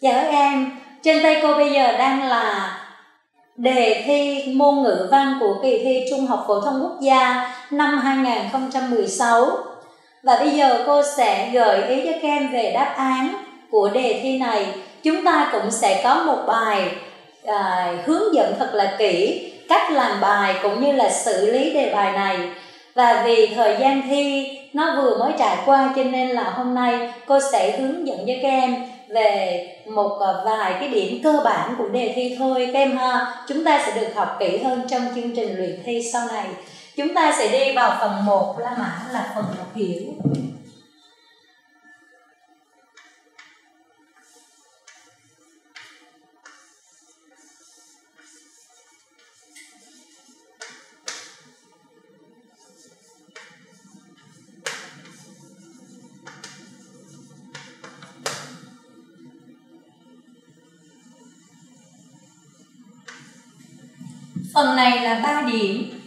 Chào các em, trên tay cô bây giờ đang là đề thi môn ngữ văn của kỳ thi Trung học phổ thông quốc gia năm 2016. Và bây giờ cô sẽ gợi ý cho các em về đáp án của đề thi này. Chúng ta cũng sẽ có một bài hướng dẫn thật là kỹ cách làm bài cũng như là xử lý đề bài này. Và vì thời gian thi nó vừa mới trải qua cho nên là hôm nay cô sẽ hướng dẫn cho các em về một vài cái điểm cơ bản của đề thi thôi các em ha. Chúng ta sẽ được học kỹ hơn trong chương trình luyện thi sau này. Chúng ta sẽ đi vào phần 1 là phần đọc hiểu. Phần này là 3 điểm.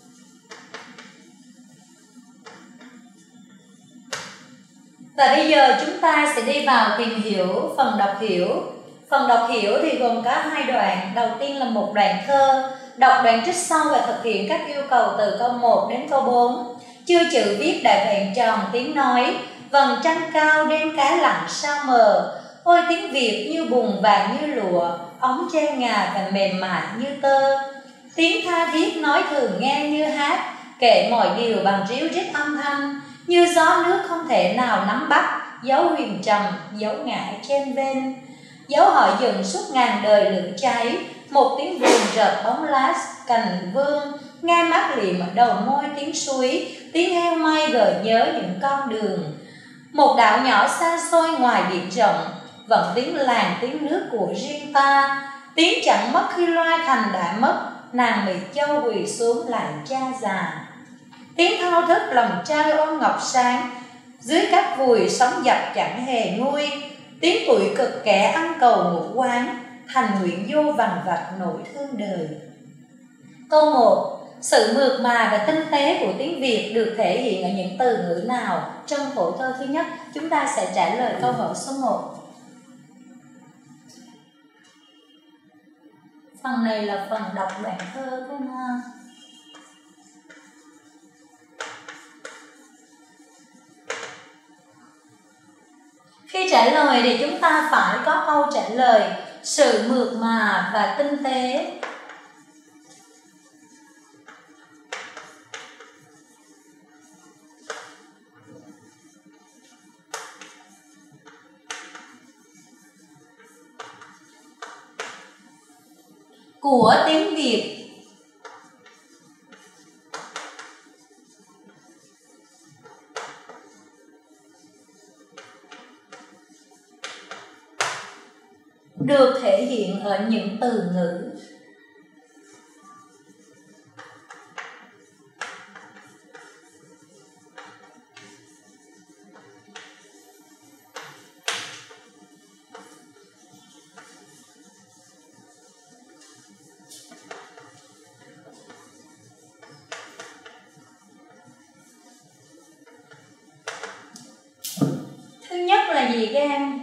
Và bây giờ chúng ta sẽ đi vào tìm hiểu phần đọc hiểu. Phần đọc hiểu thì gồm có 2 đoạn. Đầu tiên là một đoạn thơ, đọc đoạn trích sau và thực hiện các yêu cầu từ câu 1 đến câu 4. Chưa chữ viết đã vẹn tròn tiếng nói, vầng trăng cao đêm cá lặng sao mờ. Ôi tiếng Việt như bùn vàng như lụa, ống tre ngà và mềm mại như tơ. Tiếng tha thiết nói thường nghe như hát, kể mọi điều bằng ríu rít âm thanh. Như gió nước không thể nào nắm bắt, dấu huyền trầm, dấu ngại trên bên. Dấu hỏi dừng suốt ngàn đời lửa cháy, một tiếng buồn rợp bóng lá cành vương. Nghe mát liệm ở đầu môi tiếng suối, tiếng heo may gợi nhớ những con đường. Một đảo nhỏ xa xôi ngoài biển rộng, vẫn tiếng làng tiếng nước của riêng ta. Tiếng chẳng mất khi loa thành đã mất, nàng Mỹ Châu quỳ xuống lại cha già. Tiếng thao thức lòng trai ôm ngọc sáng, dưới các vùi sóng dập chẳng hề nguôi. Tiếng tuổi cực kẻ ăn cầu ngủ quán, thành nguyện vô vằn vặt nỗi thương đời. Câu 1. Sự mượt mà và tinh tế của tiếng Việt được thể hiện ở những từ ngữ nào trong khổ thơ thứ nhất? Chúng ta sẽ trả lời câu hỏi số 1. Phần này là phần đọc đoạn thơ các em ha. Khi trả lời thì chúng ta phải có câu trả lời sự mượt mà và tinh tế. Của tiếng Việt. Được thể hiện ở những từ ngữ. Thứ nhất là gì các em?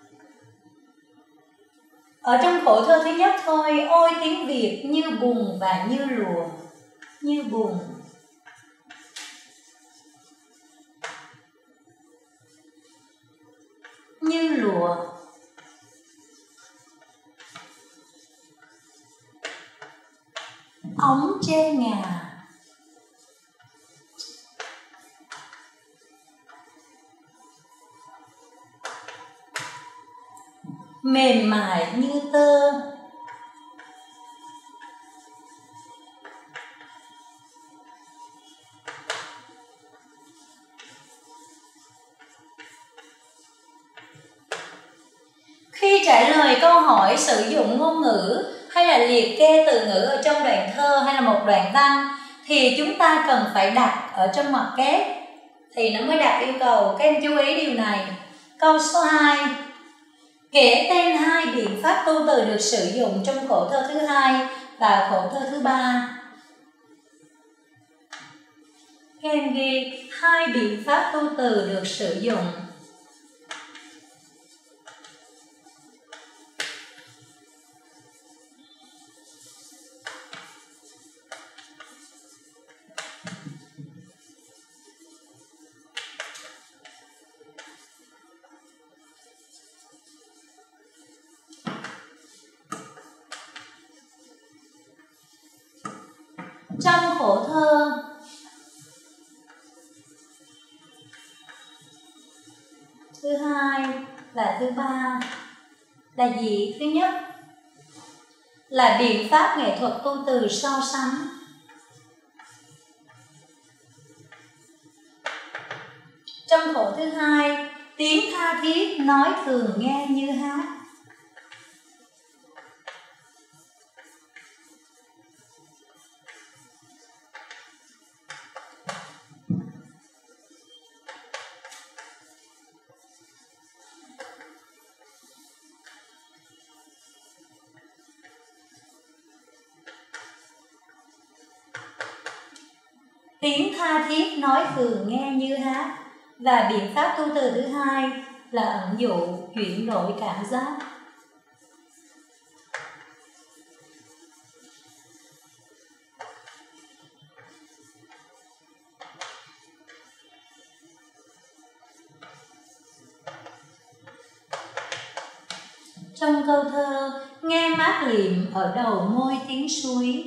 Ở trong khổ thơ thứ nhất thôi, ôi tiếng Việt như bùn và như lụa. Như bùn. Như lụa. Ống tre ngà. Mềm mại như tơ. Khi trả lời câu hỏi sử dụng ngôn ngữ hay là liệt kê từ ngữ ở trong đoạn thơ hay là một đoạn văn thì chúng ta cần phải đặt ở trong ngoặc kép thì nó mới đạt yêu cầu. Các em chú ý điều này. Câu số 2. Kể tên 2 biện pháp tu từ được sử dụng trong khổ thơ thứ 2 và khổ thơ thứ 3. Các em ghi 2 biện pháp tu từ được sử dụng. Trong khổ thơ thứ hai và thứ ba là gì? Thứ nhất là biện pháp nghệ thuật tu từ so sánh. Trong khổ thứ hai, tiếng tha thiết nói thường nghe như hát. Tiếng tha thiết nói thường nghe như hát. Và biện pháp tu từ thứ hai là ẩn dụ chuyển đổi cảm giác. Trong câu thơ nghe mát liệm ở đầu môi tiếng suối,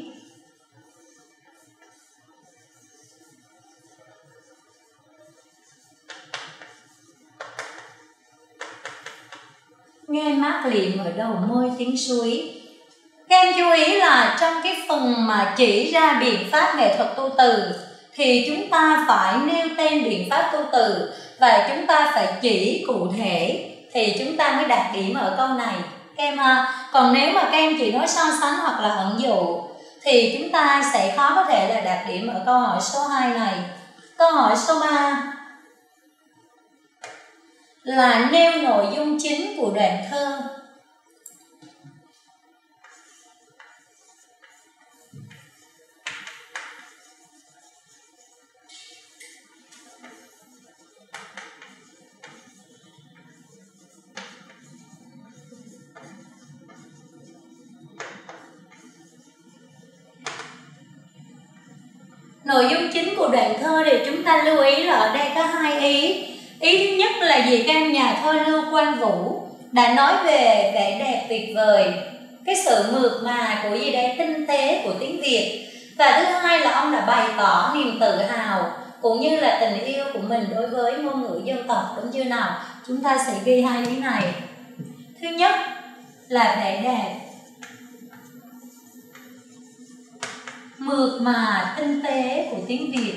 nghe mát liệm ở đầu môi tiếng suối. Các em chú ý là trong cái phần mà chỉ ra biện pháp nghệ thuật tu từ thì chúng ta phải nêu tên biện pháp tu từ và chúng ta phải chỉ cụ thể thì chúng ta mới đạt điểm ở câu này các em ha. Còn nếu mà các em chỉ nói so sánh hoặc là ẩn dụ thì chúng ta sẽ khó có thể là đạt điểm ở câu hỏi số 2 này. Câu hỏi số 3 là nêu nội dung chính của đoạn thơ. Nội dung chính của đoạn thơ thì chúng ta lưu ý là ở đây có hai ý. Ý thứ nhất là gì? Các em nhà thơ Lưu Quang Vũ đã nói về vẻ đẹp tuyệt vời, cái sự mượt mà của gì đây, tinh tế của tiếng Việt. Và thứ hai là ông đã bày tỏ niềm tự hào cũng như là tình yêu của mình đối với ngôn ngữ dân tộc, đúng chưa nào? Chúng ta sẽ ghi hai ý này. Thứ nhất là vẻ đẹp, mượt mà, tinh tế của tiếng Việt.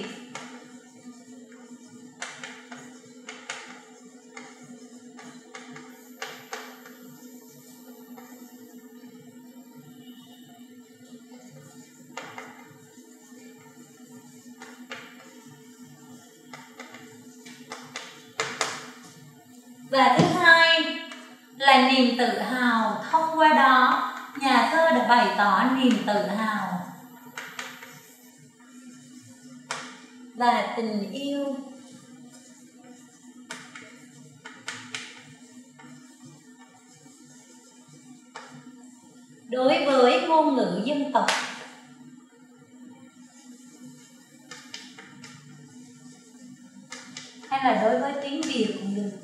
Và thứ hai là niềm tự hào, thông qua đó nhà thơ đã bày tỏ niềm tự hào và tình yêu đối với ngôn ngữ dân tộc. Hay là đối với tiếng Việt cũng được.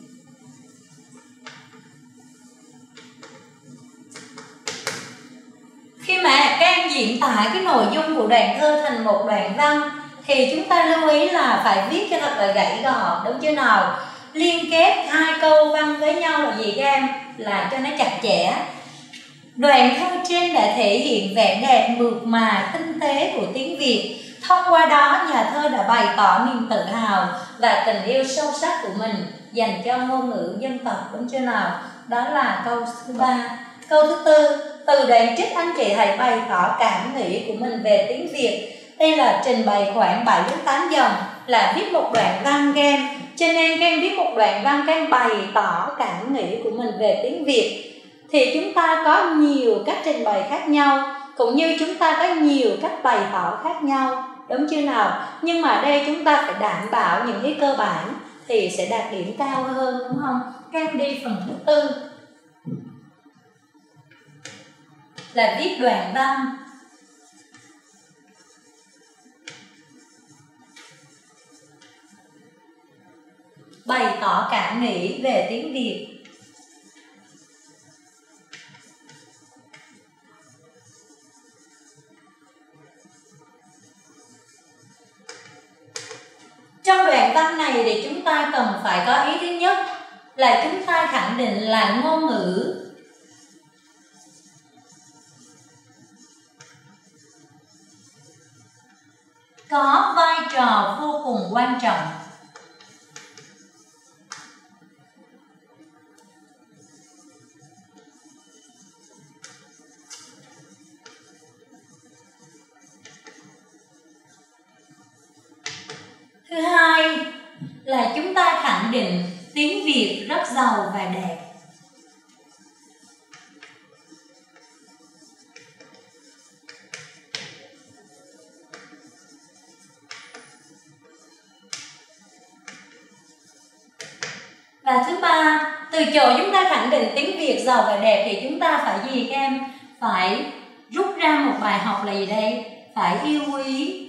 Khi mà các em diễn tả cái nội dung của đoạn thơ thành một đoạn văn thì chúng ta lưu ý là phải viết cho thật là gãy gọn, đúng chưa nào? Liên kết hai câu văn với nhau là gì các em? Là cho nó chặt chẽ. Đoạn thơ trên đã thể hiện vẻ đẹp mượt mà, tinh tế của tiếng Việt. Thông qua đó nhà thơ đã bày tỏ niềm tự hào và tình yêu sâu sắc của mình dành cho ngôn ngữ dân tộc, đúng chưa nào? Đó là câu thứ 3. Câu thứ 4, từ đoạn trích anh chị hãy bày tỏ cảm nghĩ của mình về tiếng Việt. Đây là trình bày khoảng 7 đến 8 dòng, là viết một đoạn văn các em. Cho nên các em viết một đoạn văn, các em bày tỏ cảm nghĩ của mình về tiếng Việt. Thì chúng ta có nhiều cách trình bày khác nhau, cũng như chúng ta có nhiều cách bày tỏ khác nhau, đúng chưa nào? Nhưng mà đây chúng ta phải đảm bảo những cái cơ bản thì sẽ đạt điểm cao hơn, đúng không? Các em đi phần thứ 4 là viết đoạn văn. Bày tỏ cảm nghĩ về tiếng Việt. đoạn văn này thì chúng ta cần phải có ý thứ nhất là chúng ta khẳng định là ngôn ngữ có vai trò vô cùng quan trọng. Thứ hai là chúng ta khẳng định tiếng Việt rất giàu và đẹp. Và thứ ba, từ chỗ chúng ta khẳng định tiếng Việt giàu và đẹp thì chúng ta phải gì các em? Phải rút ra một bài học là gì đây? Phải yêu quý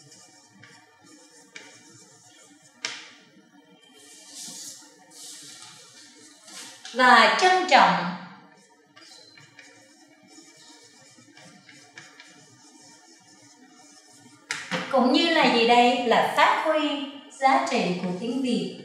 và trân trọng cũng như là gì đây? Là phát huy giá trị của tiếng Việt.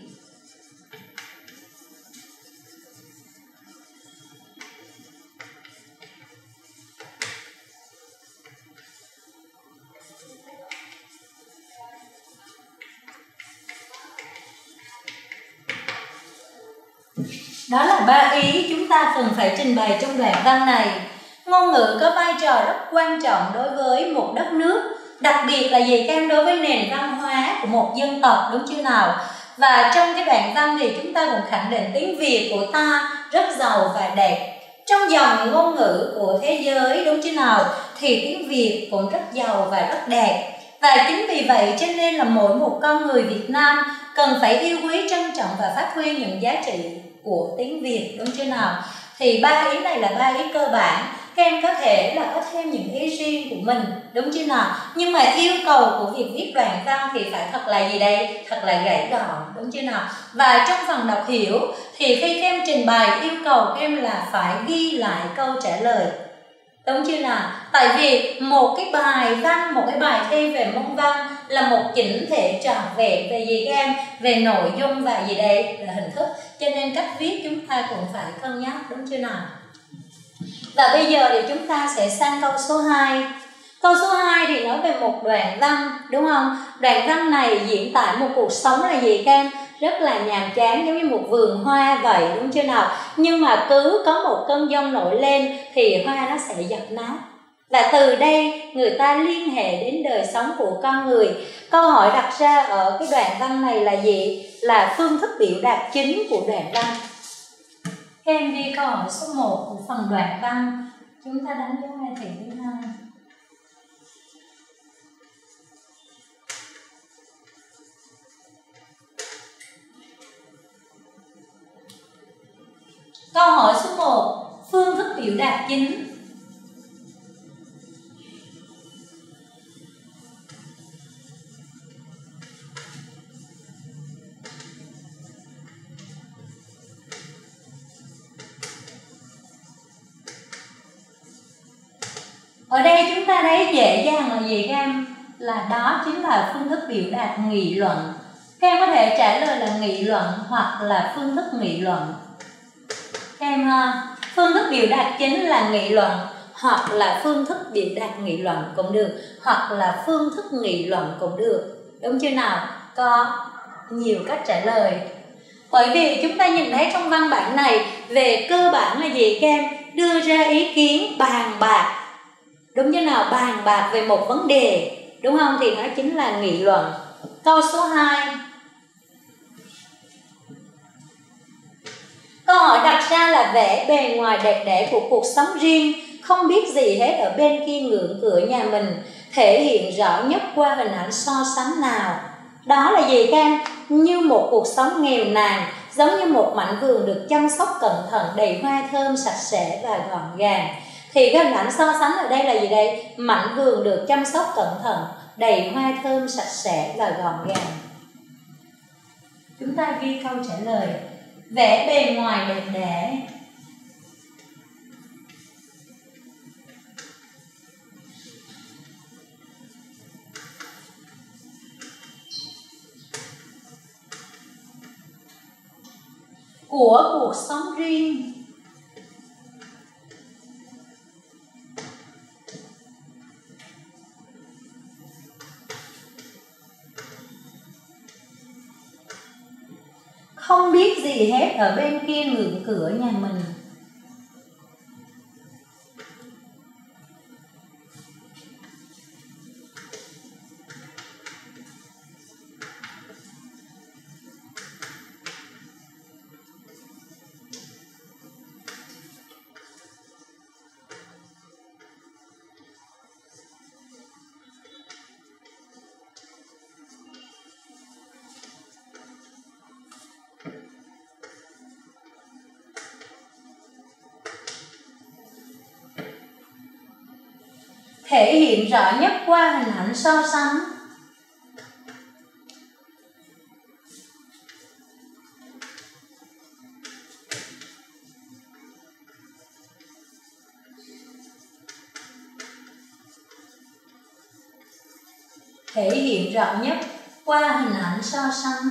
Đó là 3 ý chúng ta cần phải trình bày trong đoạn văn này. Ngôn ngữ có vai trò rất quan trọng đối với một đất nước, đặc biệt là gì các em? Đối với nền văn hóa của một dân tộc, đúng chưa nào? Và trong cái đoạn văn thì chúng ta cũng khẳng định tiếng Việt của ta rất giàu và đẹp. Trong dòng ngôn ngữ của thế giới, đúng chưa nào? Thì tiếng Việt cũng rất giàu và rất đẹp. Và chính vì vậy cho nên là mỗi một con người Việt Nam cần phải yêu quý, trân trọng và phát huy những giá trị của tiếng Việt, đúng chưa nào? Thì 3 ý này là 3 ý cơ bản. Các em có thể là có thêm những ý riêng của mình, đúng chưa nào? Nhưng mà yêu cầu của việc viết đoạn văn thì phải thật là gì đây? Thật là gãy gọn, đúng chưa nào? Và trong phần đọc hiểu thì khi các em trình bày yêu cầu các em là phải ghi lại câu trả lời, đúng chưa nào? Tại vì một cái bài văn, một cái bài thi về môn văn là một chỉnh thể trọn vẹn về gì các em? Về nội dung và gì đây? Là hình thức. Cho nên cách viết chúng ta cũng phải cân nhắc, đúng chưa nào? Và bây giờ thì chúng ta sẽ sang câu số 2. Câu số 2 thì nói về một đoạn văn, đúng không? Đoạn văn này diễn tả một cuộc sống là gì các em? Rất là nhàm chán, giống như một vườn hoa vậy, đúng chưa nào? Nhưng mà cứ có một cơn giông nổi lên thì hoa nó sẽ dập nát. Và từ đây người ta liên hệ đến đời sống của con người. Câu hỏi đặt ra ở cái đoạn văn này là gì? Là phương thức biểu đạt chính của đoạn văn. Các em đi câu hỏi số 1 của phần đoạn văn. Chúng ta đánh dấu ngay thị thứ 2. Câu hỏi số 1, phương thức biểu đạt chính. Ở đây chúng ta thấy dễ dàng là gì các em? Là đó chính là phương thức biểu đạt nghị luận. Các em có thể trả lời là nghị luận hoặc là phương thức nghị luận. Các em ha, phương thức biểu đạt chính là nghị luận hoặc là phương thức biểu đạt nghị luận cũng được, hoặc là phương thức nghị luận cũng được, đúng chưa nào? Có nhiều cách trả lời. Bởi vì chúng ta nhìn thấy trong văn bản này về cơ bản là gì các em? Đưa ra ý kiến bàn bạc, đúng chưa nào? Bàn bạc về một vấn đề, đúng không? Thì nó chính là nghị luận. Câu số 2. Câu hỏi đặt ra là vẽ bề ngoài đẹp đẽ của cuộc sống riêng, không biết gì hết ở bên kia ngưỡng cửa nhà mình, thể hiện rõ nhất qua hình ảnh so sánh nào? Đó là gì các em? Như một cuộc sống nghèo nàn, giống như một mảnh vườn được chăm sóc cẩn thận, đầy hoa thơm, sạch sẽ và gọn gàng. Thì cái hình ảnh so sánh ở đây là gì đây? Mảnh vườn được chăm sóc cẩn thận, đầy hoa thơm, sạch sẽ và gọn gàng. Chúng ta ghi câu trả lời. Vẽ bề ngoài đẹp đẽ. của cuộc sống riêng. Không biết gì hết ở bên kia ngưỡng cửa nhà mình. Thể hiện rõ nhất qua hình ảnh so sánh. Thể hiện rõ nhất qua hình ảnh so sánh.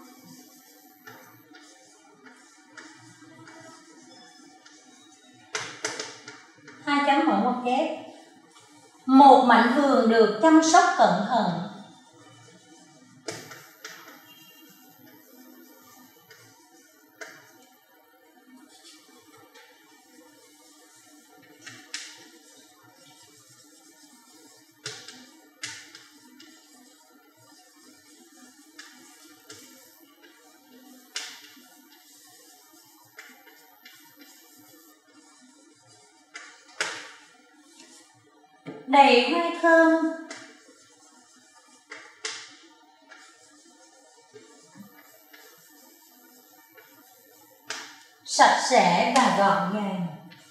Hai chấm hỏi một kép. Một mảnh vườn được chăm sóc cẩn thận. Đầy hoa thơm. Sạch sẽ và gọn gàng.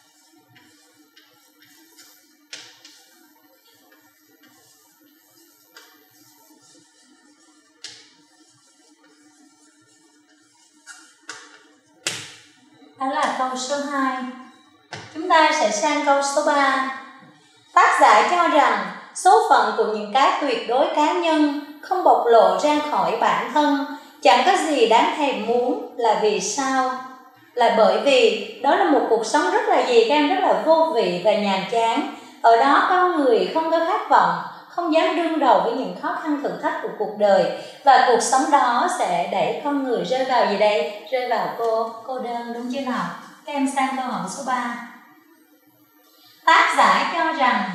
Đó là câu số 2. Chúng ta sẽ sang câu số 3. Tác giả cho rằng số phận của những cái tuyệt đối cá nhân không bộc lộ ra khỏi bản thân, chẳng có gì đáng thèm muốn. Là vì sao? Là bởi vì đó là một cuộc sống rất là gì các em, rất là vô vị và nhàm chán. Ở đó con người không có khát vọng, không dám đương đầu với những khó khăn thử thách của cuộc đời, và cuộc sống đó sẽ đẩy con người rơi vào gì đây? Rơi vào cô đơn, đúng chưa nào? Các em sang câu hỏi số 3. Tác giả cho rằng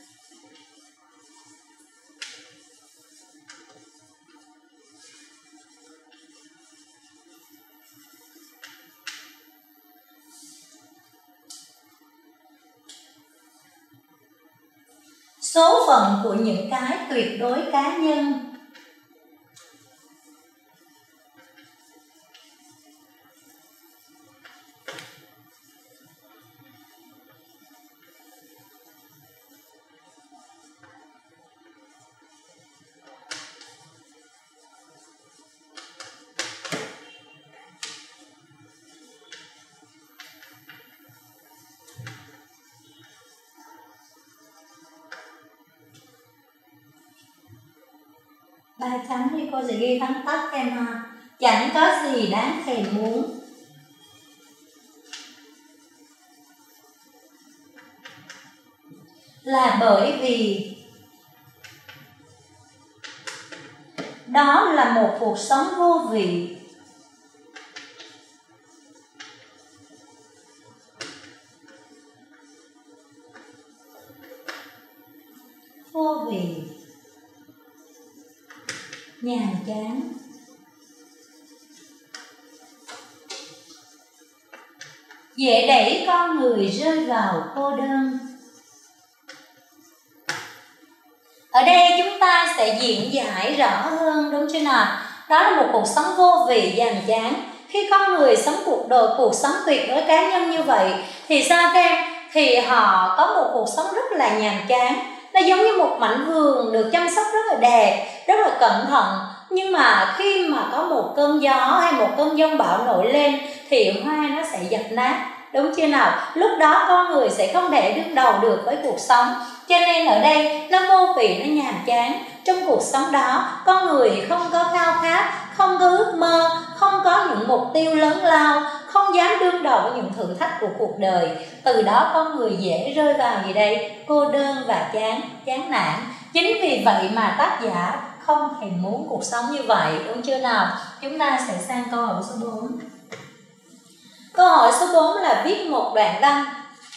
số phận của những cái tuyệt đối cá nhân ba chấm thì cô sẽ ghi vắn tắt em ha. Chẳng có gì đáng thèm muốn. Là bởi vì đó là một cuộc sống vô vị. Vô vị, nhàm chán, dễ đẩy con người rơi vào cô đơn. Ở đây chúng ta sẽ diễn giải rõ hơn, đúng chưa nào? Đó là một cuộc sống vô vị, nhàm chán. Khi con người sống cuộc sống tuyệt đối cá nhân như vậy thì sao các em? Thì họ có một cuộc sống rất là nhàm chán. Nó giống như một mảnh vườn được chăm sóc rất là đẹp, rất là cẩn thận. Nhưng mà khi mà có một cơn gió hay một cơn giông bão nổi lên thì hoa nó sẽ dập nát, đúng chưa nào? Lúc đó con người sẽ không thể đương đầu được với cuộc sống. Cho nên ở đây nó vô vị, nó nhàm chán. Trong cuộc sống đó con người không có khao khát, không có ước mơ, không có những mục tiêu lớn lao, không dám đương đầu với những thử thách của cuộc đời. Từ đó con người dễ rơi vào gì đây? Cô đơn và chán nản. Chính vì vậy mà tác giả không hề muốn cuộc sống như vậy, đúng chưa nào? Chúng ta sẽ sang câu hỏi số 4. Câu hỏi số 4 là viết một đoạn văn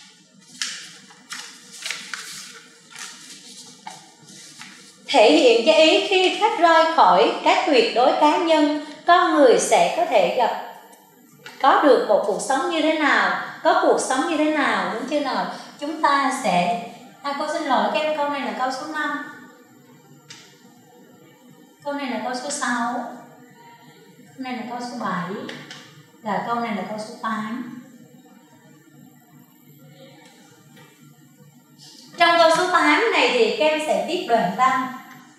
thể hiện cái ý khi thoát ra khỏi các tuyệt đối cá nhân, con người sẽ có thể có được một cuộc sống như thế nào, có cuộc sống như thế nào, đúng chưa nào? Chúng ta sẽ cô xin lỗi các em, câu này là câu số 5, câu này là câu số 6, câu này là câu số 7 và câu này là câu số 8. Trong câu số 8 này thì các em sẽ viết đoạn văn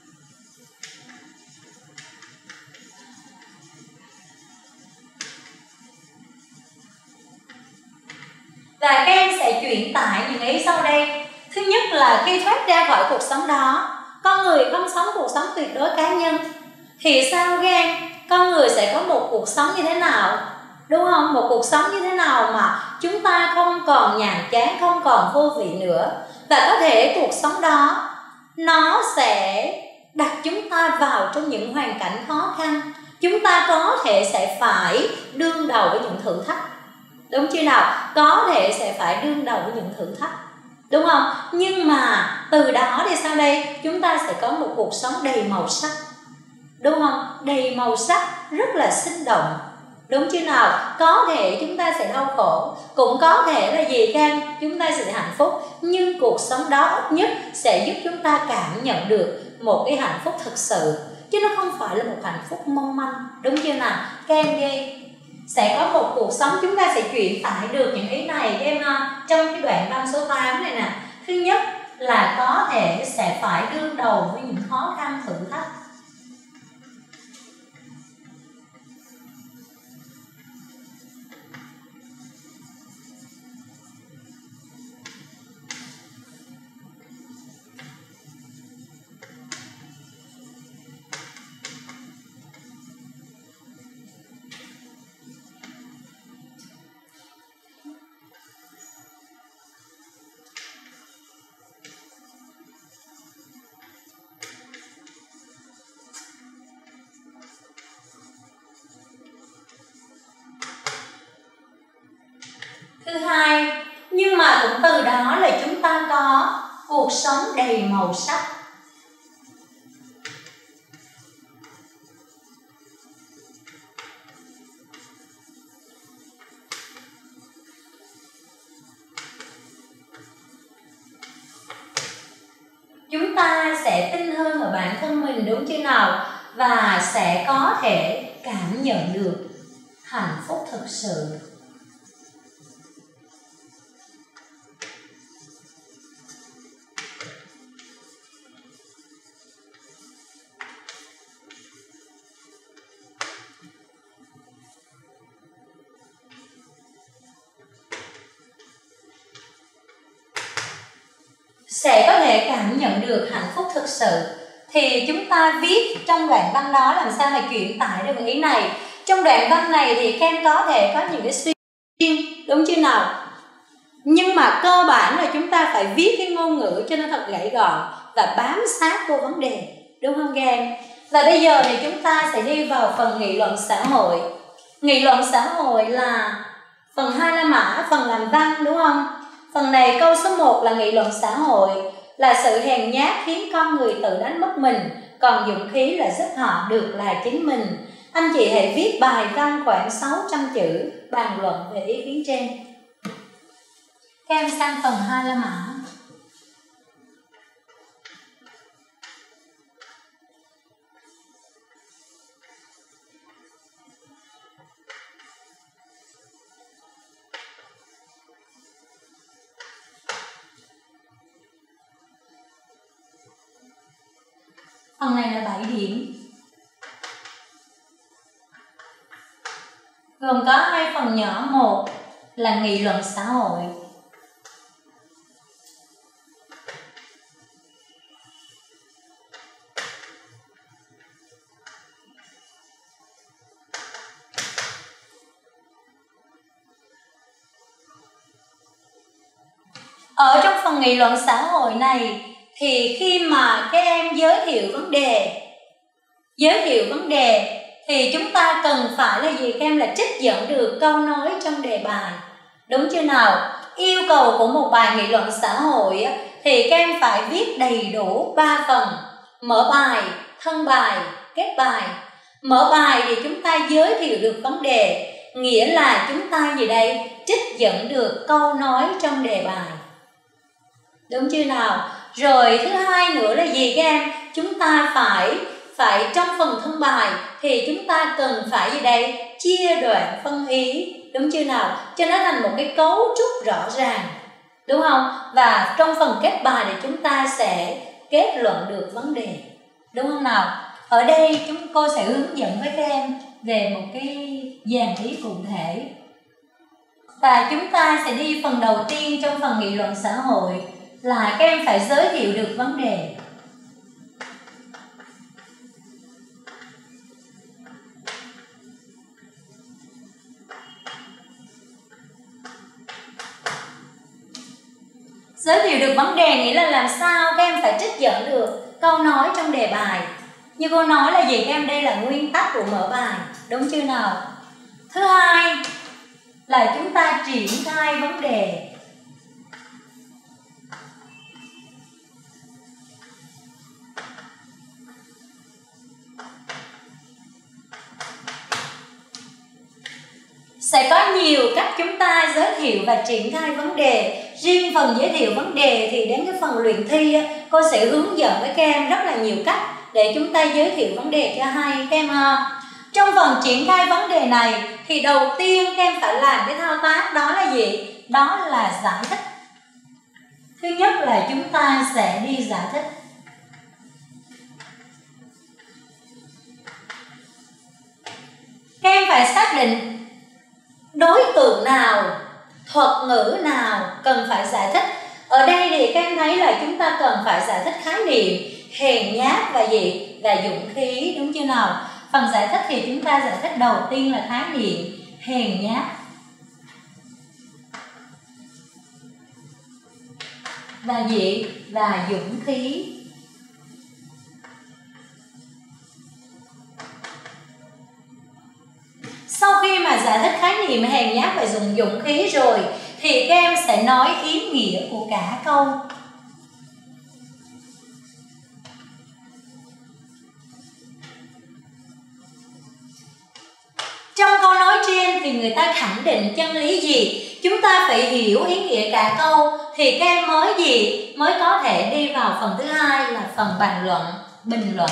và các em sẽ chuyển tải những ý sau đây. Thứ nhất là khi thoát ra khỏi cuộc sống đó, con người không sống cuộc sống tuyệt đối cá nhân thì sao các em? Con người sẽ có một cuộc sống như thế nào? Đúng không? Một cuộc sống như thế nào mà chúng ta không còn nhàm chán, không còn vô vị nữa. Và có thể cuộc sống đó nó sẽ đặt chúng ta vào trong những hoàn cảnh khó khăn. Chúng ta có thể sẽ phải đương đầu với những thử thách. Đúng chưa nào? Có thể sẽ phải đương đầu với những thử thách. Đúng không? Nhưng mà từ đó thì sau đây chúng ta sẽ có một cuộc sống đầy màu sắc. Đúng không? Đầy màu sắc, rất là sinh động. Đúng chưa nào? Có thể chúng ta sẽ đau khổ, cũng có thể là gì các em? Chúng ta sẽ hạnh phúc. Nhưng cuộc sống đó ít nhất sẽ giúp chúng ta cảm nhận được một cái hạnh phúc thực sự, chứ nó không phải là một hạnh phúc mong manh. Đúng chưa nào? Các em đi sẽ có một cuộc sống, chúng ta sẽ truyền tải được những ý này các em ha. Trong cái đoạn văn số 8 này nè, thứ nhất là có thể sẽ phải đương đầu với những khó khăn thử thách. Thứ hai, nhưng mà cũng từ đó là chúng ta có cuộc sống đầy màu sắc. Chúng ta sẽ tin hơn ở bản thân mình, đúng chưa nào? Và sẽ có thể cảm nhận được hạnh phúc thực sự. Sẽ có thể cảm nhận được hạnh phúc thực sự. Thì chúng ta viết trong đoạn văn đó làm sao mà truyền tải được ý này. Trong đoạn văn này thì các em có thể có những cái suy nghĩ, đúng chưa nào? Nhưng mà cơ bản là chúng ta phải viết cái ngôn ngữ cho nó thật gãy gọn và bám sát vô vấn đề, đúng không các em? Và bây giờ thì chúng ta sẽ đi vào phần nghị luận xã hội. Nghị luận xã hội là phần 2 La Mã, phần làm văn, đúng không? Phần này câu số 1 là nghị luận xã hội, là sự hèn nhát khiến con người tự đánh mất mình, còn dũng khí là giúp họ được là chính mình. Anh chị hãy viết bài văn khoảng 600 chữ bàn luận về ý kiến trên. Các em sang phần 2 La Mã. Phần này là 7 điểm, gồm có 2 phần nhỏ. Một là nghị luận xã hội, Ở trong phần nghị luận xã hội này thì khi mà các em giới thiệu vấn đề thì chúng ta cần phải là gì các em, là trích dẫn được câu nói trong đề bài, đúng chưa nào? Yêu cầu của một bài nghị luận xã hội thì các em phải viết đầy đủ 3 phần: mở bài, thân bài, kết bài. Mở bài thì chúng ta giới thiệu được vấn đề, nghĩa là chúng ta gì đây? Trích dẫn được câu nói trong đề bài, đúng chưa nào? Rồi thứ hai nữa là gì các em? Chúng ta phải trong phần thân bài thì chúng ta cần phải gì đây? Chia đoạn phân ý, đúng chưa nào? Cho nó thành một cái cấu trúc rõ ràng, đúng không? Và trong phần kết bài thì chúng ta sẽ kết luận được vấn đề, đúng không nào? Ở đây cô sẽ hướng dẫn với các em về một cái dàn ý cụ thể. Và chúng ta sẽ đi phần đầu tiên trong phần nghị luận xã hội là các em phải giới thiệu được vấn đề. Giới thiệu được vấn đề nghĩa là làm sao các em phải trích dẫn được câu nói trong đề bài. Như cô nói là gì các em? Đây là nguyên tắc của mở bài, đúng chưa nào? Thứ hai là chúng ta triển khai vấn đề. Sẽ có nhiều cách chúng ta giới thiệu và triển khai vấn đề. Riêng phần giới thiệu vấn đề thì đến cái phần luyện thi cô sẽ hướng dẫn với các em rất là nhiều cách để chúng ta giới thiệu vấn đề cho hay các em ha. Trong phần triển khai vấn đề này thì đầu tiên các em phải làm cái thao tác đó là gì? Đó là giải thích. Thứ nhất là chúng ta sẽ đi giải thích. Các em phải xác định đối tượng nào, thuật ngữ nào cần phải giải thích. Ở đây thì các em thấy là chúng ta cần phải giải thích khái niệm hèn nhát và gì? Và dũng khí, đúng chưa nào? Phần giải thích thì chúng ta giải thích đầu tiên là khái niệm hèn nhát và gì? Và dũng khí. Sau khi mà giải thích khái niệm hèn nhát và dũng khí rồi thì các em sẽ nói ý nghĩa của cả câu. Trong câu nói trên thì người ta khẳng định chân lý gì? Chúng ta phải hiểu ý nghĩa cả câu thì các em mới gì? Mới có thể đi vào phần thứ hai là phần bàn luận, bình luận.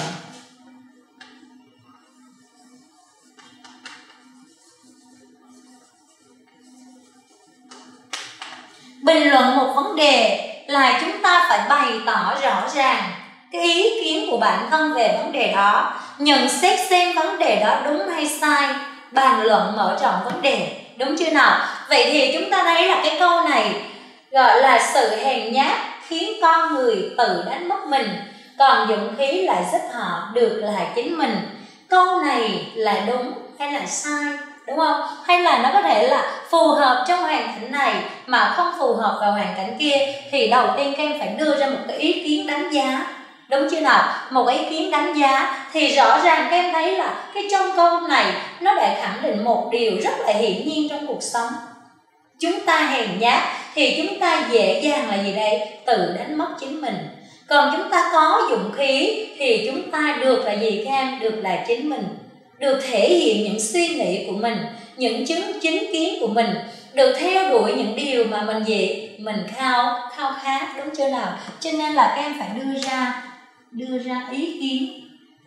Bình luận một vấn đề là chúng ta phải bày tỏ rõ ràng cái ý kiến của bản thân về vấn đề đó, nhận xét xem vấn đề đó đúng hay sai, bàn luận mở rộng vấn đề, đúng chưa nào? Vậy thì chúng ta thấy là cái câu này gọi là sự hèn nhát khiến con người tự đánh mất mình, còn dũng khí lại giúp họ được là chính mình. Câu này là đúng hay là sai, đúng không? Hay là nó có thể là phù hợp trong hoàn cảnh này mà không phù hợp vào hoàn cảnh kia, thì đầu tiên các em phải đưa ra một cái ý kiến đánh giá, đúng chưa nào? Một ý kiến đánh giá thì rõ ràng các em thấy là cái trong câu này nó đã khẳng định một điều rất là hiển nhiên trong cuộc sống. Chúng ta hèn nhát thì chúng ta dễ dàng là gì đây? Tự đánh mất chính mình. Còn chúng ta có dũng khí thì chúng ta được là gì các em? Được là chính mình, được thể hiện những suy nghĩ của mình, những chính kiến của mình, được theo đuổi những điều mà mình gì? Mình khao khát, đúng chưa nào? Cho nên là các em phải đưa ra ý kiến.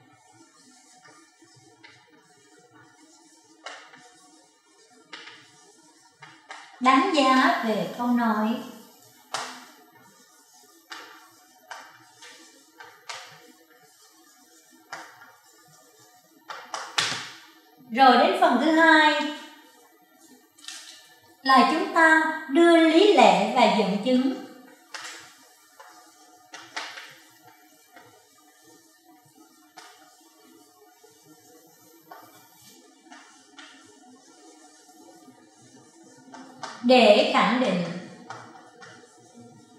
Đánh giá về câu nói. Rồi đến phần thứ hai là chúng ta đưa lý lẽ và dẫn chứng. Để khẳng định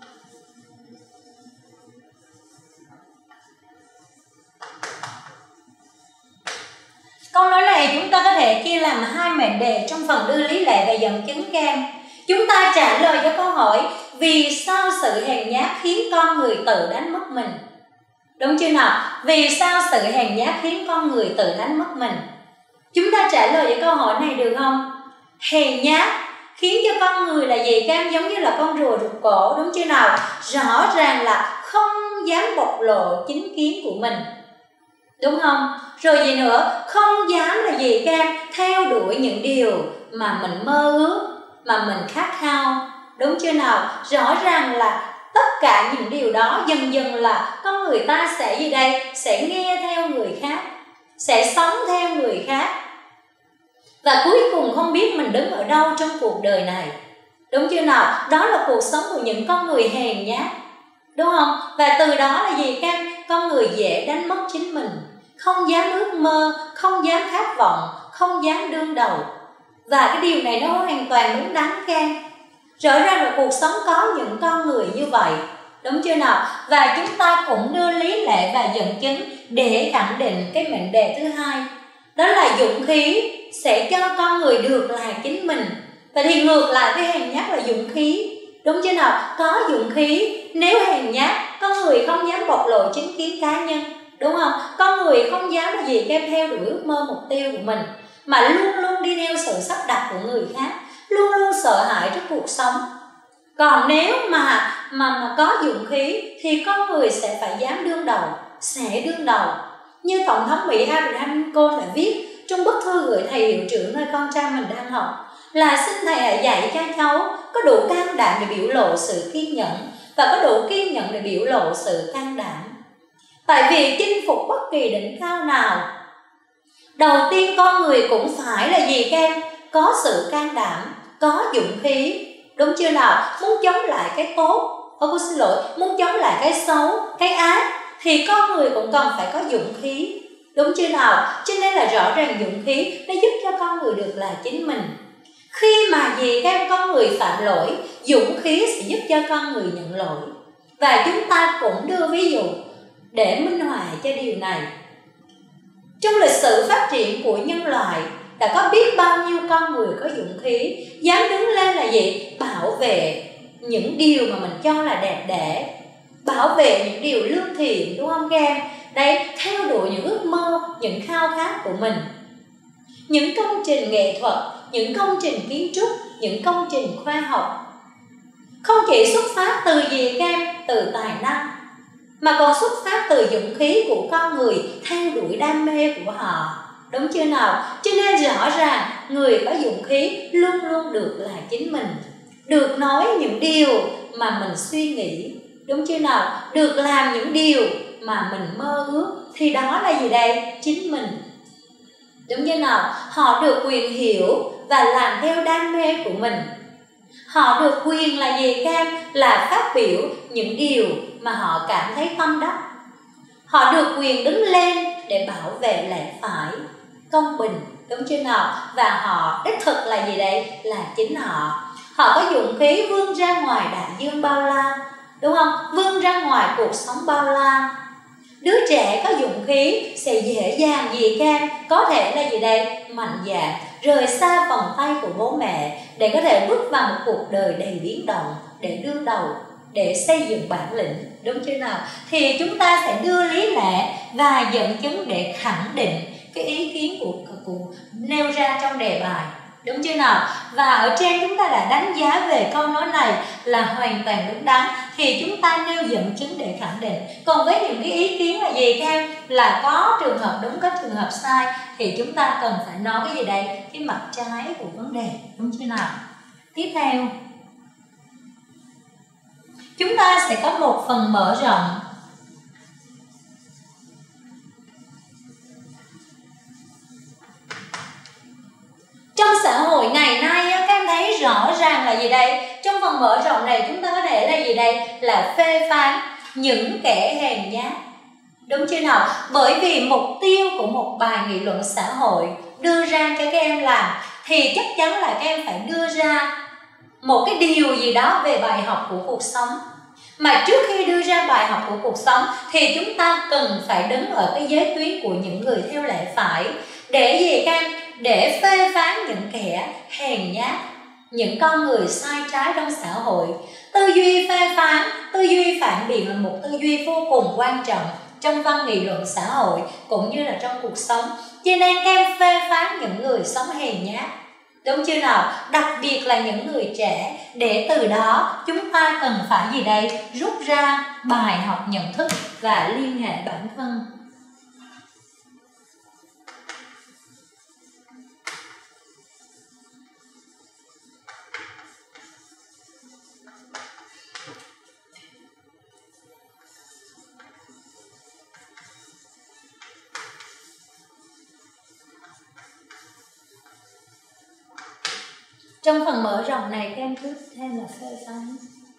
Câu nói này chúng ta có thể chia làm hai mệnh đề trong phần đưa lý lẽ và dẫn chứng các em. Chúng ta trả lời cho câu hỏi vì sao sự hèn nhát khiến con người tự đánh mất mình. Đúng chưa nào? Vì sao sự hèn nhát khiến con người tự đánh mất mình? Chúng ta trả lời cho câu hỏi này được không? Hèn nhát khiến cho con người là gì các em? Giống như là con rùa rụt cổ, đúng chưa nào? Rõ ràng là không dám bộc lộ chính kiến của mình, đúng không? Rồi gì nữa? Không dám là gì các em? Theo đuổi những điều mà mình mơ ước, mà mình khát khao, đúng chưa nào? Rõ ràng là tất cả những điều đó dần dần là con người ta sẽ gì đây? Sẽ nghe theo người khác, sẽ sống theo người khác, và cuối cùng không biết mình đứng ở đâu trong cuộc đời này, đúng chưa nào? Đó là cuộc sống của những con người hèn nhát, đúng không? Và từ đó là gì các em? Con người dễ đánh mất chính mình, không dám ước mơ, không dám khát vọng, không dám đương đầu. Và cái điều này nó hoàn toàn đúng đắn các em. Rõ ràng là cuộc sống có những con người như vậy, đúng chưa nào? Và chúng ta cũng đưa lý lẽ và dẫn chứng để khẳng định cái mệnh đề thứ hai, đó là dũng khí sẽ cho con người được là chính mình. Và thì ngược lại với hèn nhát là dũng khí, đúng chưa nào? Có dũng khí, nếu hèn nhát, con người không dám bộc lộ chính kiến cá nhân, đúng không? Con người không dám là gì kèm theo đuổi ước mơ mục tiêu của mình, mà luôn luôn đi theo sự sắp đặt của người khác, luôn luôn sợ hãi trước cuộc sống. Còn nếu mà có dũng khí thì con người sẽ phải dám đương đầu, sẽ đương đầu. Như Tổng thống Mỹ Abraham Lincoln đã viết trong bức thư gửi thầy hiệu trưởng nơi con trai mình đang học, là xin thầy hãy dạy cho cháu có đủ can đảm để biểu lộ sự kiên nhẫn, và có đủ kiên nhẫn để biểu lộ sự can đảm. Tại vì chinh phục bất kỳ đỉnh cao nào, đầu tiên con người cũng phải là gì các em? Có sự can đảm, có dũng khí, đúng chưa nào? Muốn chống lại cái tốt, muốn chống lại cái xấu, cái ác, thì con người cũng cần phải có dũng khí, đúng chưa nào? Cho nên là rõ ràng dũng khí nó giúp cho con người được là chính mình. Khi mà gì các em? Con người phạm lỗi, dũng khí sẽ giúp cho con người nhận lỗi. Và chúng ta cũng đưa ví dụ để minh họa cho điều này. Trong lịch sử phát triển của nhân loại đã có biết bao nhiêu con người có dũng khí, dám đứng lên là gì? Bảo vệ những điều mà mình cho là đẹp đẽ, bảo vệ những điều lương thiện, đúng không các em? Đấy, theo đuổi những ước mơ, những khao khát của mình. Những công trình nghệ thuật, những công trình kiến trúc, những công trình khoa học không chỉ xuất phát từ gì các em? Từ tài năng, mà còn xuất phát từ dũng khí của con người theo đuổi đam mê của họ, đúng chưa nào? Cho nên rõ ràng người có dũng khí luôn luôn được là chính mình, được nói những điều mà mình suy nghĩ, đúng chưa nào? Được làm những điều mà mình mơ ước, thì đó là gì đây? Chính mình, đúng chưa nào? Họ được quyền hiểu và làm theo đam mê của mình. Họ được quyền là gì các em? Là phát biểu những điều mà họ cảm thấy tâm đắc. Họ được quyền đứng lên để bảo vệ lẽ phải, công bình, đúng chưa nào? Và họ đích thực là gì đây? Là chính họ. Họ có dũng khí vươn ra ngoài đại dương bao la, đúng không? Vươn ra ngoài cuộc sống bao la. Đứa trẻ có dũng khí sẽ dễ dàng gì các em? Có thể là gì đây? Mạnh dạn rời xa vòng tay của bố mẹ để có thể bước vào một cuộc đời đầy biến động, để đương đầu, để xây dựng bản lĩnh, đúng chưa nào? Thì chúng ta sẽ đưa lý lẽ và dẫn chứng để khẳng định cái ý kiến của nêu ra trong đề bài, đúng chưa nào? Và ở trên chúng ta đã đánh giá về câu nói này là hoàn toàn đúng đắn, thì chúng ta nêu dẫn chứng để khẳng định. Còn với những cái ý kiến là gì các em? Là có trường hợp đúng, có trường hợp sai, thì chúng ta cần phải nói cái gì đây? Cái mặt trái của vấn đề, đúng chưa nào? Tiếp theo, chúng ta sẽ có một phần mở rộng. Trong xã hội ngày nay các em thấy rõ ràng là gì đây? Trong phần mở rộng này chúng ta có thể là gì đây? Là phê phán những kẻ hèn nhát, đúng chưa nào? Bởi vì mục tiêu của một bài nghị luận xã hội đưa ra cho các em làm, thì chắc chắn là các em phải đưa ra một cái điều gì đó về bài học của cuộc sống. Mà trước khi đưa ra bài học của cuộc sống thì chúng ta cần phải đứng ở cái giới tuyến của những người theo lẽ phải, Để gì các em? Để phê phán những kẻ hèn nhát, những con người sai trái trong xã hội. Tư duy phê phán, tư duy phản biện là một tư duy vô cùng quan trọng trong văn nghị luận xã hội cũng như là trong cuộc sống. Cho nên các em phê phán những người sống hèn nhát, đúng chưa nào? Đặc biệt là những người trẻ, để từ đó chúng ta cần phải gì đây? Rút ra bài học nhận thức và liên hệ bản thân. Trong phần mở rộng này các em cứ thêm là phê phán.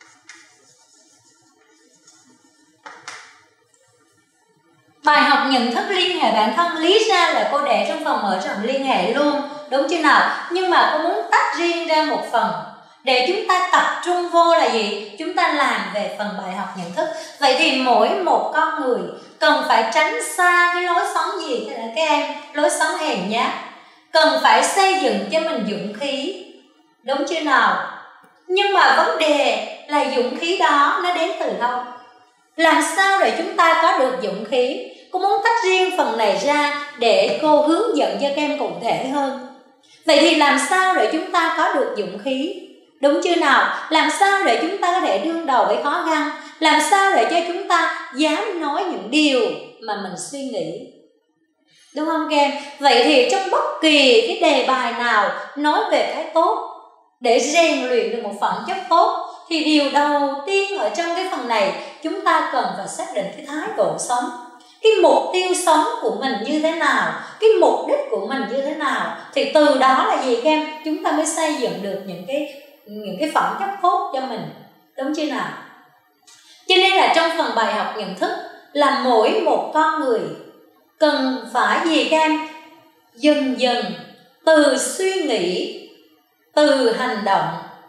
Bài học nhận thức liên hệ bản thân, lý ra là cô để trong phần mở rộng liên hệ luôn, đúng chưa nào? Nhưng mà cô muốn tách riêng ra một phần để chúng ta tập trung vô là gì? Chúng ta làm về phần bài học nhận thức. Vậy thì mỗi một con người cần phải tránh xa cái lối sống gì thế là các em? Lối sống hèn nhát. Cần phải xây dựng cho mình dũng khí, đúng chưa nào? Nhưng mà vấn đề là dũng khí đó nó đến từ đâu? Làm sao để chúng ta có được dũng khí? Cô muốn tách riêng phần này ra để cô hướng dẫn cho các em cụ thể hơn. Vậy thì làm sao để chúng ta có được dũng khí? Đúng chưa nào? Làm sao để chúng ta có thể đương đầu với khó khăn? Làm sao để cho chúng ta dám nói những điều mà mình suy nghĩ? Đúng không các em? Vậy thì trong bất kỳ cái đề bài nào nói về cái tốt, để rèn luyện được một phẩm chất tốt, thì điều đầu tiên ở trong cái phần này chúng ta cần phải xác định cái thái độ sống, cái mục tiêu sống của mình như thế nào, cái mục đích của mình như thế nào, thì từ đó là gì các em? Chúng ta mới xây dựng được những cái phẩm chất tốt cho mình, đúng chưa nào? Cho nên là trong phần bài học nhận thức là mỗi một con người cần phải gì các em? Dần dần từ suy nghĩ, từ hành động,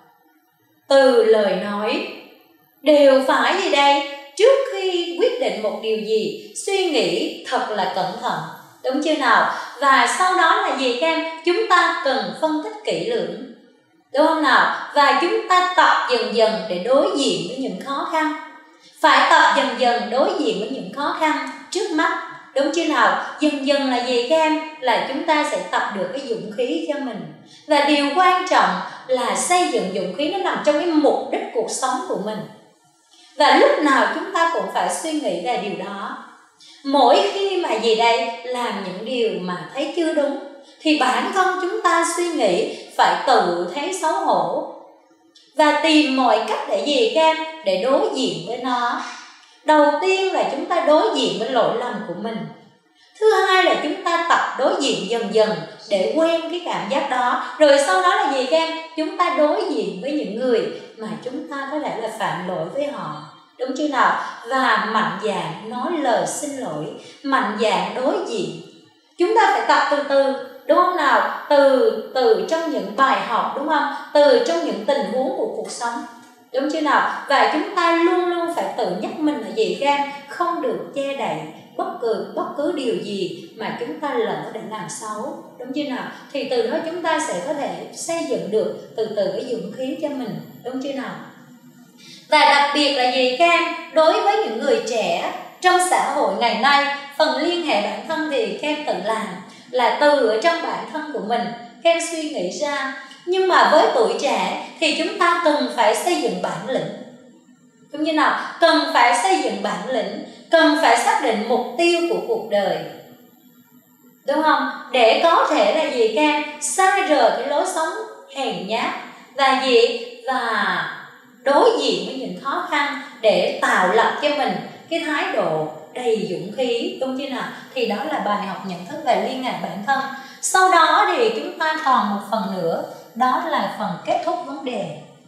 từ lời nói đều phải gì đây? Trước khi quyết định một điều gì, suy nghĩ thật là cẩn thận, đúng chưa nào? Và sau đó là gì các em? Chúng ta cần phân tích kỹ lưỡng, đúng không nào? Và chúng ta tập dần dần để đối diện với những khó khăn. Phải tập dần dần đối diện với những khó khăn trước mắt, đúng chưa nào? Dần dần là gì các em? Là chúng ta sẽ tập được cái dũng khí cho mình. Và điều quan trọng là xây dựng dũng khí nó nằm trong cái mục đích cuộc sống của mình. Và lúc nào chúng ta cũng phải suy nghĩ về điều đó. Mỗi khi mà gì đây? Làm những điều mà thấy chưa đúng, thì bản thân chúng ta suy nghĩ phải tự thấy xấu hổ và tìm mọi cách để gì các em? Để đối diện với nó. Đầu tiên là chúng ta đối diện với lỗi lầm của mình. Thứ hai là chúng ta tập đối diện dần dần để quen cái cảm giác đó. Rồi sau đó là gì các em? Chúng ta đối diện với những người mà chúng ta có thể là phạm lỗi với họ, đúng chưa nào? Và mạnh dạn nói lời xin lỗi, mạnh dạn đối diện. Chúng ta phải tập từ từ, đúng không nào? Từ trong những bài học, đúng không? Từ trong những tình huống của cuộc sống, đúng chưa nào? Và chúng ta luôn luôn phải tự nhắc mình là gì các em? Không được che đậy bất cứ điều gì mà chúng ta lỡ để làm xấu, đúng chưa nào? Thì từ đó chúng ta sẽ có thể xây dựng được từ từ cái dũng khí cho mình, đúng chưa nào? Và đặc biệt là gì các em? Đối với những người trẻ trong xã hội ngày nay, phần liên hệ bản thân thì các em tự làm, là từ ở trong bản thân của mình các em suy nghĩ ra. Nhưng mà với tuổi trẻ thì chúng ta cần phải xây dựng bản lĩnh, đúng như nào? Cần phải xây dựng bản lĩnh, cần phải xác định mục tiêu của cuộc đời, đúng không? Để có thể là gì các em? Xa rời cái lối sống hèn nhát và gì? Và đối diện với những khó khăn để tạo lập cho mình cái thái độ đầy dũng khí, đúng chưa nào? Thì đó là bài học nhận thức về liên hệ bản thân. Sau đó thì chúng ta còn một phần nữa, đó là phần kết thúc vấn đề.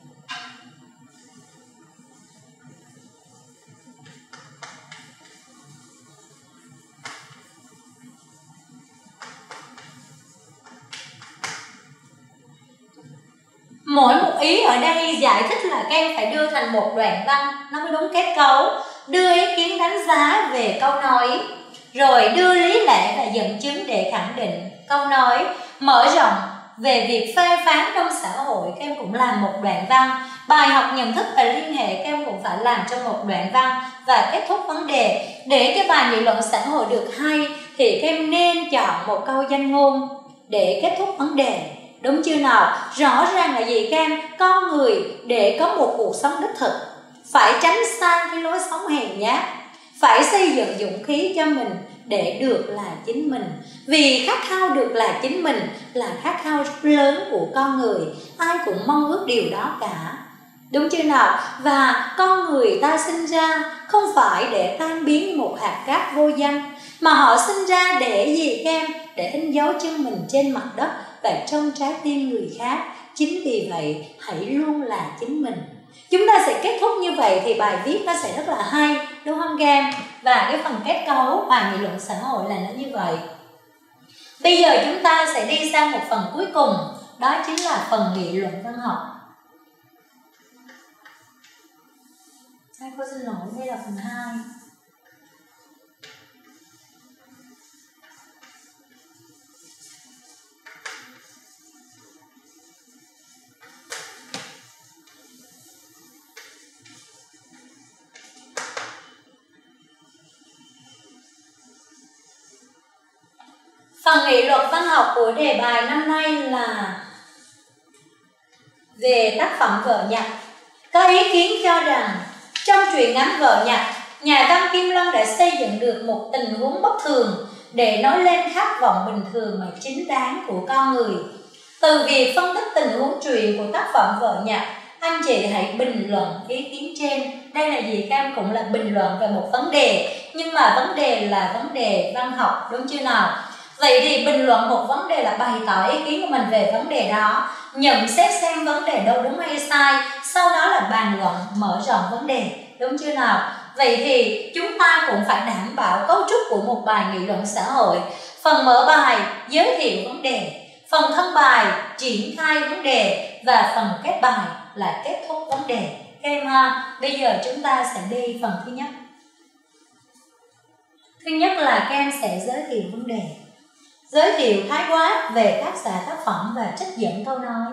Mỗi một ý ở đây giải thích là các em phải đưa thành một đoạn văn nó mới đúng kết cấu. Đưa ý kiến đánh giá về câu nói, rồi đưa lý lẽ và dẫn chứng để khẳng định, câu nói, mở rộng về việc phê phán trong xã hội, các em cũng làm một đoạn văn. Bài học nhận thức và liên hệ các em cũng phải làm trong một đoạn văn và kết thúc vấn đề. Để cái bài nghị luận xã hội được hay thì các em nên chọn một câu danh ngôn để kết thúc vấn đề, đúng chưa nào? Rõ ràng là gì các em? Con người để có một cuộc sống đích thực phải tránh xa cái lối sống hèn nhát, phải xây dựng dũng khí cho mình để được là chính mình. Vì khát khao được là chính mình là khát khao rất lớn của con người, ai cũng mong ước điều đó cả, đúng chưa nào? Và con người ta sinh ra không phải để tan biến như một hạt cát vô danh, mà họ sinh ra để gì các em? Để in dấu chân mình trên mặt đất và trong trái tim người khác. Chính vì vậy hãy luôn là chính mình. Chúng ta sẽ kết thúc như vậy thì bài viết nó sẽ rất là hay, đúng không các em? Và cái phần kết cấu bài nghị luận xã hội là nó như vậy. Bây giờ chúng ta sẽ đi sang một phần cuối cùng, đó chính là phần nghị luận văn học. Cô xin lỗi, đây là phần 2. Phần nghị luận văn học của đề bài năm nay là về tác phẩm Vợ Nhặt. Có ý kiến cho rằng trong truyện ngắn Vợ Nhặt, nhà văn Kim Lân đã xây dựng được một tình huống bất thường để nói lên khát vọng bình thường mà chính đáng của con người. Từ việc phân tích tình huống truyện của tác phẩm Vợ Nhặt, anh chị hãy bình luận ý kiến trên. Đây là gì các em? Cũng là bình luận về một vấn đề, nhưng mà vấn đề là vấn đề văn học, đúng chưa nào? Vậy thì bình luận một vấn đề là bày tỏ ý kiến của mình về vấn đề đó, nhận xét xem vấn đề đâu đúng hay sai, sau đó là bàn luận mở rộng vấn đề, đúng chưa nào? Vậy thì chúng ta cũng phải đảm bảo cấu trúc của một bài nghị luận xã hội. Phần mở bài giới thiệu vấn đề, phần thân bài triển khai vấn đề và phần kết bài là kết thúc vấn đề. Các em ha, bây giờ chúng ta sẽ đi phần thứ nhất. Thứ nhất là các em sẽ giới thiệu vấn đề, giới thiệu khái quát về tác giả tác phẩm và trích dẫn câu nói.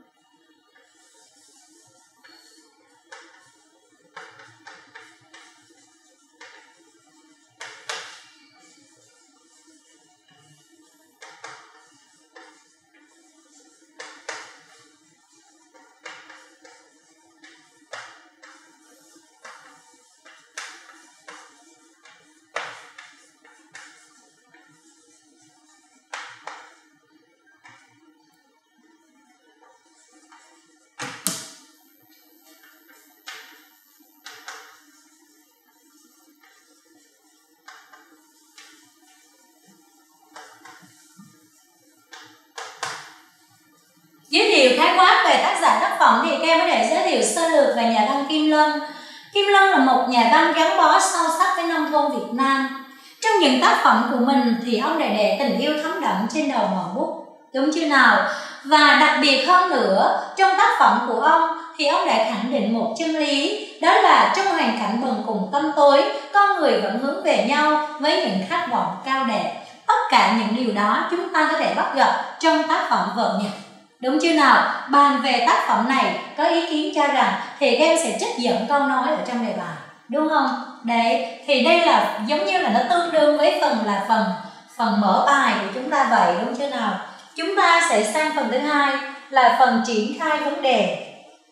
Giới thiệu khái quát về tác giả tác phẩm thì các em có thể giới thiệu sơ lược về nhà văn Kim Lân. Kim Lân là một nhà văn gắn bó sâu sắc với nông thôn Việt Nam. Trong những tác phẩm của mình thì ông đã để tình yêu thấm đậm trên đầu ngọn bút, đúng chưa nào? Và đặc biệt hơn nữa, trong tác phẩm của ông thì ông đã khẳng định một chân lý, đó là trong hoàn cảnh bần cùng tăm tối, con người vẫn hướng về nhau với những khát vọng cao đẹp. Tất cả những điều đó chúng ta có thể bắt gặp trong tác phẩm Vợ Nhặt, đúng chưa nào? Bàn về tác phẩm này có ý kiến cho rằng thì các em sẽ trích dẫn câu nói ở trong đề bài, đúng không? Đấy, thì đây là giống như là nó tương đương với phần mở bài của chúng ta vậy, đúng chưa nào? Chúng ta sẽ sang phần thứ hai là phần triển khai vấn đề.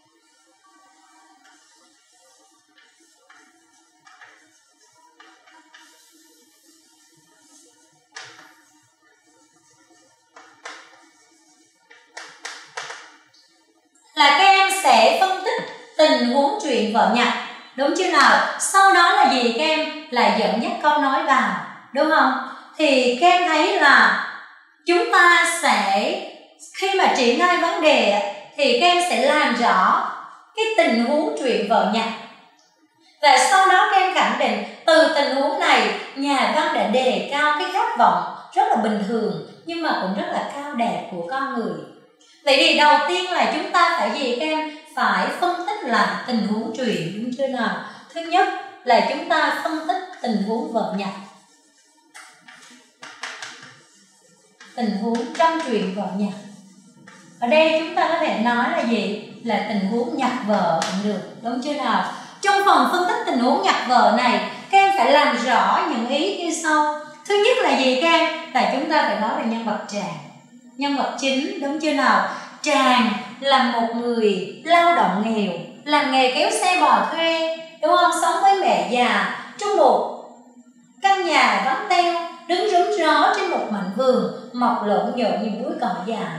Là các em sẽ phân tích tình huống truyện Vợ Nhặt, đúng chưa nào? Sau đó là gì các em? Là dẫn dắt câu nói vào, đúng không? Thì các em thấy là chúng ta sẽ khi mà triển khai vấn đề thì các em sẽ làm rõ cái tình huống truyện Vợ Nhặt. Và sau đó các em khẳng định từ tình huống này nhà văn đã đề cao cái khát vọng rất là bình thường nhưng mà cũng rất là cao đẹp của con người. Vậy thì đầu tiên là chúng ta phải gì các em? Phải phân tích lại tình huống truyện, đúng chưa nào? Thứ nhất là chúng ta phân tích tình huống Vợ Nhặt. tình huống trong chuyện vợ nhặt. Ở đây chúng ta có thể nói là gì? Là tình huống nhặt vợ cũng được, đúng chưa nào? Trong phần phân tích tình huống nhặt vợ này, các em phải làm rõ những ý như sau. Thứ nhất là gì các em? Là chúng ta phải nói về nhân vật Tràng, nhân vật chính, đúng chưa nào? Tràng là một người lao động nghèo, làm nghề kéo xe bò thuê, đúng không? Sống với mẹ già trong một căn nhà vắng teo, đứng rúm gió trên một mảnh vườn mọc lộn nhộn những búi cỏ dài.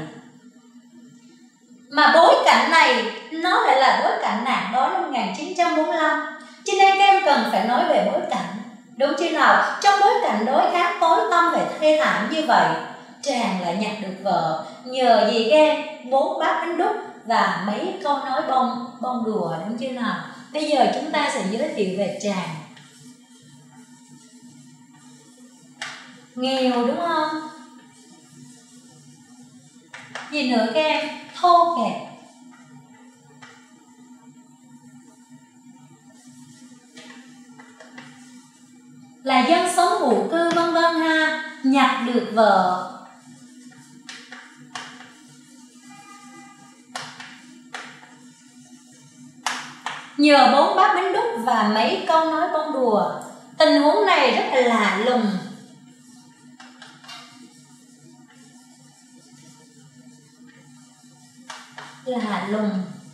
Mà bối cảnh này nó lại là bối cảnh nạn đói năm 1945, cho nên các em cần phải nói về bối cảnh, đúng chưa nào? Trong bối cảnh đói khát tối tăm về thê thảm như vậy, Tràng lại nhặt được vợ nhờ gì các em? 4 bát bánh đúc và mấy câu nói bông đùa, đúng chưa nào? Bây giờ chúng ta sẽ giới thiệu về Tràng. Nghèo đúng không? Gì nữa các em? Thô kệch. Là dân sống ngụ cư vân vân ha. Nhặt được vợ nhờ 4 bát bánh đúc và mấy câu nói bông đùa. Tình huống này rất là lạ lùng. Lạ lùng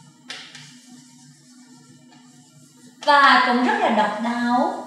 và cũng rất là độc đáo.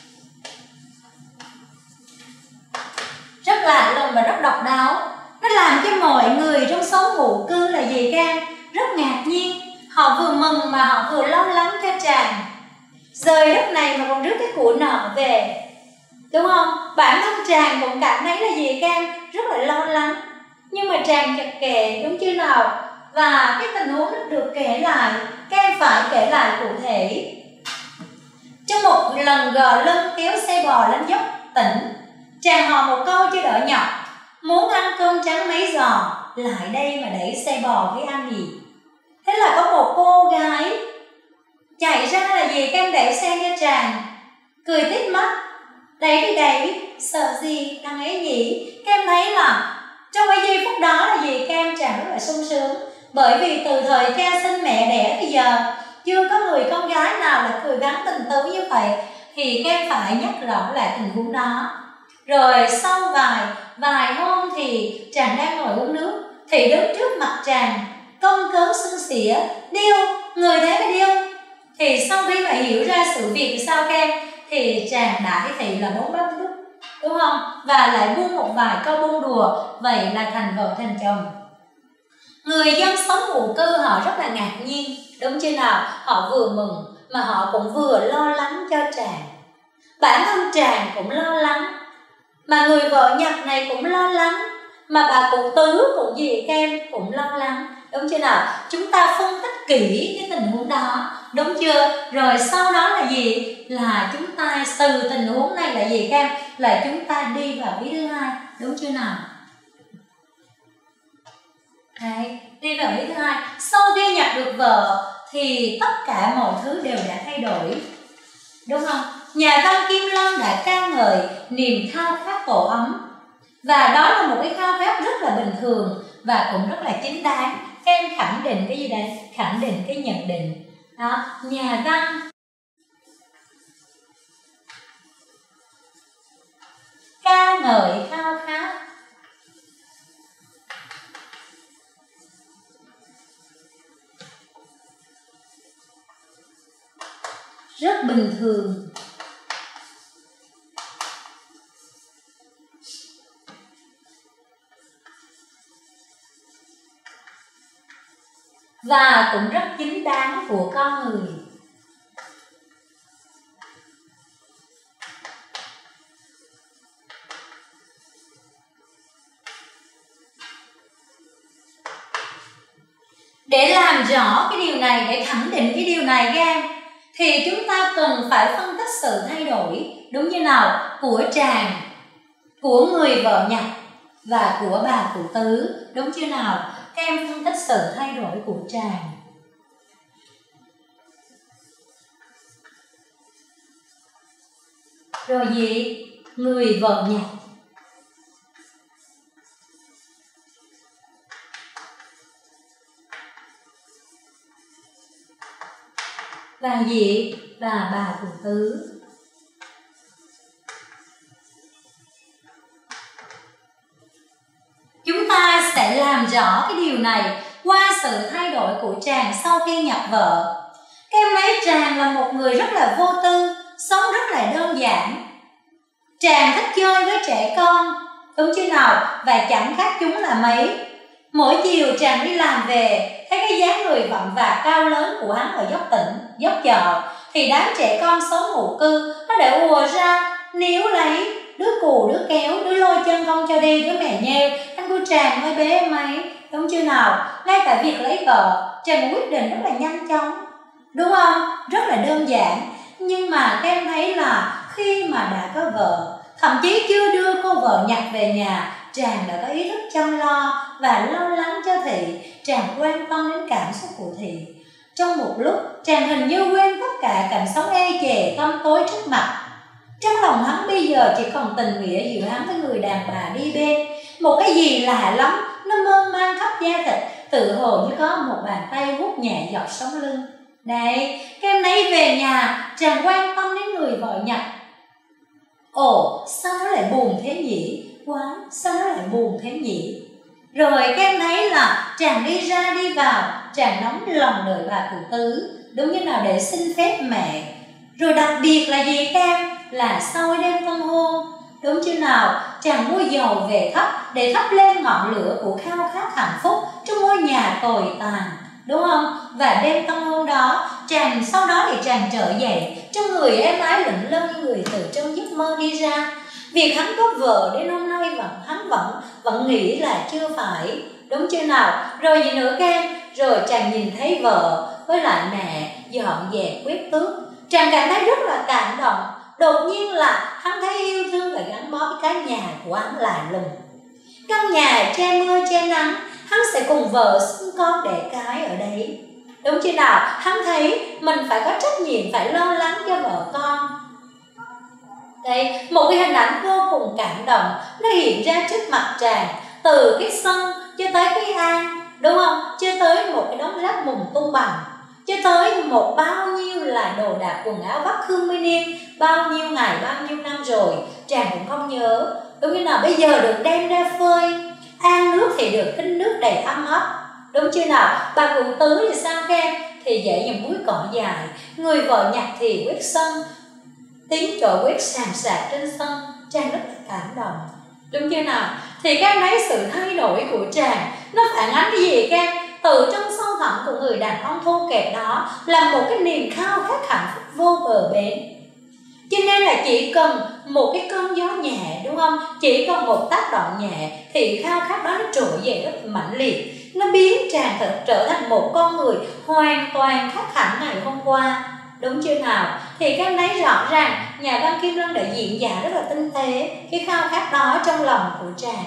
Rất lạ lùng và rất độc đáo. Nó làm cho mọi người trong xóm ngụ cư là gì các em? Rất ngạc nhiên. Họ vừa mừng mà họ vừa lo lắng cho Tràng. Rời đất này mà còn rước cái của nợ về, đúng không? Bản thân Tràng cũng cảm thấy là gì các em? Rất là lo lắng. Nhưng mà Tràng chợt kể, đúng chưa nào? Và cái tình huống được kể lại, các em phải kể lại cụ thể. Trong một lần gò lưng kéo xe bò lên dốc tỉnh, Tràng hò một câu cho đỡ nhọc: muốn ăn cơm trắng mấy giò, lại đây mà đẩy xe bò với anh nhỉ. Thế là có một cô gái chạy ra là gì các em, đẩy xe cho Tràng, cười tít mắt. Đẩy thì đẩy, sợ gì thằng ấy nhỉ. Các em thấy là trong cái giây phút đó là gì các em? Tràng rất là sung sướng. Bởi vì từ thời cha sinh mẹ đẻ bây giờ chưa có người con gái nào là cười gắn tình tứ như vậy. Thì các em phải nhắc rõ lại tình huống đó. Rồi sau vài hôm thì Tràng đang ngồi uống nước, thì đứng trước mặt Tràng công cớn xưng xỉa: điêu, người thế mà điêu. Thì sau khi mà hiểu ra sự việc thì sao các em? Thì Tràng đã thị là 4 bát đúc, đúng không? Và lại buông một vài câu bông đùa, vậy là thành vợ thành chồng. Người dân sống ngụ cư họ rất là ngạc nhiên, đúng chưa nào? Họ vừa mừng mà họ cũng vừa lo lắng cho Tràng. Bản thân Tràng cũng lo lắng, mà người vợ nhặt này cũng lo lắng, mà bà cụ Tứ cũng gì các em? Cũng lo lắng, đúng chưa nào? Chúng ta phân tích kỹ cái tình huống đó, đúng chưa? Rồi sau đó là gì? Là chúng ta từ tình huống này là gì các em? Là chúng ta đi vào ý thứ hai, đúng chưa nào? Đấy, đi vào ý thứ hai. Sau khi nhặt được vợ thì tất cả mọi thứ đều đã thay đổi, đúng không? Nhà văn Kim Lân đã ca ngợi niềm khao khát tổ ấm, và đó là một cái khao khát rất là bình thường và cũng rất là chính đáng. Các em khẳng định cái gì đây? Khẳng định cái nhận định đó. Nhà văn ca ngợi khao khát rất bình thường và cũng rất chính đáng của con người. Để làm rõ cái điều này, để khẳng định cái điều này các em, thì chúng ta cần phải phân tích sự thay đổi, đúng như nào, của Tràng, của người vợ nhặt và của bà cụ Tứ, đúng chưa nào? Các em phân tích sự thay đổi của Tràng. Rồi gì? Người vợ nhặt. gì? Là bà cụ tứ. Chúng ta sẽ làm rõ cái điều này qua sự thay đổi của chàng sau khi nhập vợ. Các em thấy chàng là một người rất là vô tư, sống rất là đơn giản. Chàng thích chơi với trẻ con, đúng chưa nào? Và chẳng khác chúng là mấy. Mỗi chiều chàng đi làm về, thấy cái dáng người vặn vạc cao lớn của hắn ở dốc tỉnh, dốc chợ, thì đám trẻ con xóm ngụ cư nó để ùa ra níu lấy, đứa cù đứa kéo, đứa lôi chân không cho đi, đứa mè nheo. Anh của chàng ơi bé em ấy, đúng chưa nào? Ngay cả việc lấy vợ, chàng quyết định rất là nhanh chóng, đúng không? Rất là đơn giản. Nhưng mà các em thấy là khi mà đã có vợ, thậm chí chưa đưa cô vợ nhặt về nhà, chàng đã có ý thức chăm lo và lo lắng cho Thị. Chàng quan tâm đến cảm xúc của Thị. Trong một lúc, chàng hình như quên tất cả cảnh sống ê chề tăm tối trước mặt. Trong lòng hắn bây giờ chỉ còn tình nghĩa giữa hắn với người đàn bà đi bên. Một cái gì lạ lắm, nó mơn man khắp da thịt, tự hồ như có một bàn tay vuốt nhẹ dọc sống lưng. Đấy, các em thấy về nhà, chàng quan tâm đến người vợ nhặt. Ồ, sao nó lại buồn thế nhỉ? Quá, sao nó lại buồn thế nhỉ? Rồi các em thấy là chàng đi ra đi vào, chàng nóng lòng đợi bà cụ tứ, đúng như nào để xin phép mẹ. Rồi đặc biệt là gì các em? Là sau đêm tân hôn, đúng chưa nào? Chàng mua dầu về thắp để thắp lên ngọn lửa của khao khát hạnh phúc trong ngôi nhà tồi tàn, đúng không? Và đêm tân hôn đó, chàng sau đó thì chàng trở dậy trong người êm ái lững lơ như người từ trong giấc mơ đi ra. Việc hắn có vợ đến hôm nay hắn vẫn nghĩ là chưa phải, đúng chưa nào? Rồi gì nữa các em? Rồi chàng nhìn thấy vợ với lại mẹ dọn dẹp quét tước, chàng cảm thấy rất là cảm động. Đột nhiên là hắn thấy yêu thương và gắn bó với cái nhà của hắn lạ lùng. Căn nhà che mưa che nắng, hắn sẽ cùng vợ sinh con đẻ cái ở đấy, đúng chưa nào? Hắn thấy mình phải có trách nhiệm, phải lo lắng cho vợ con. Đây, một cái hình ảnh vô cùng cảm động nó hiện ra trước mặt chàng. Từ cái sân cho tới cái hang, đúng không? Cho tới một cái đống rác mùng tung bằng, cho tới một bao nhiêu là đồ đạc quần áo vắt hương mươi niên, bao nhiêu ngày, bao nhiêu năm rồi, chàng cũng không nhớ. Đúng như nào bây giờ được đem ra phơi, an nước thì được kính nước đầy ấm ấp, đúng chưa nào? Bà cụ tứ thì sao các em? Thì dậy những búi cỏ dài, người vợ nhặt thì quét sân, tiếng trội quét sàn sạt trên sân. Chàng rất là cảm động, đúng chưa nào? Thì các em thấy sự thay đổi của chàng nó phản ánh cái gì các em? Từ trong sâu thẳm của người đàn ông thô kệch đó là một cái niềm khao khát hạnh phúc vô bờ bến. Cho nên là chỉ cần một cái cơn gió nhẹ, đúng không? Chỉ cần một tác động nhẹ thì khao khát đó nó trỗi dậy rất mạnh liệt. Nó biến chàng trở thành một con người hoàn toàn khác hẳn ngày hôm qua, đúng chưa nào? Thì các em thấy rõ ràng nhà văn Kim Lân đã diễn giải rất là tinh tế cái khao khát đó trong lòng của chàng,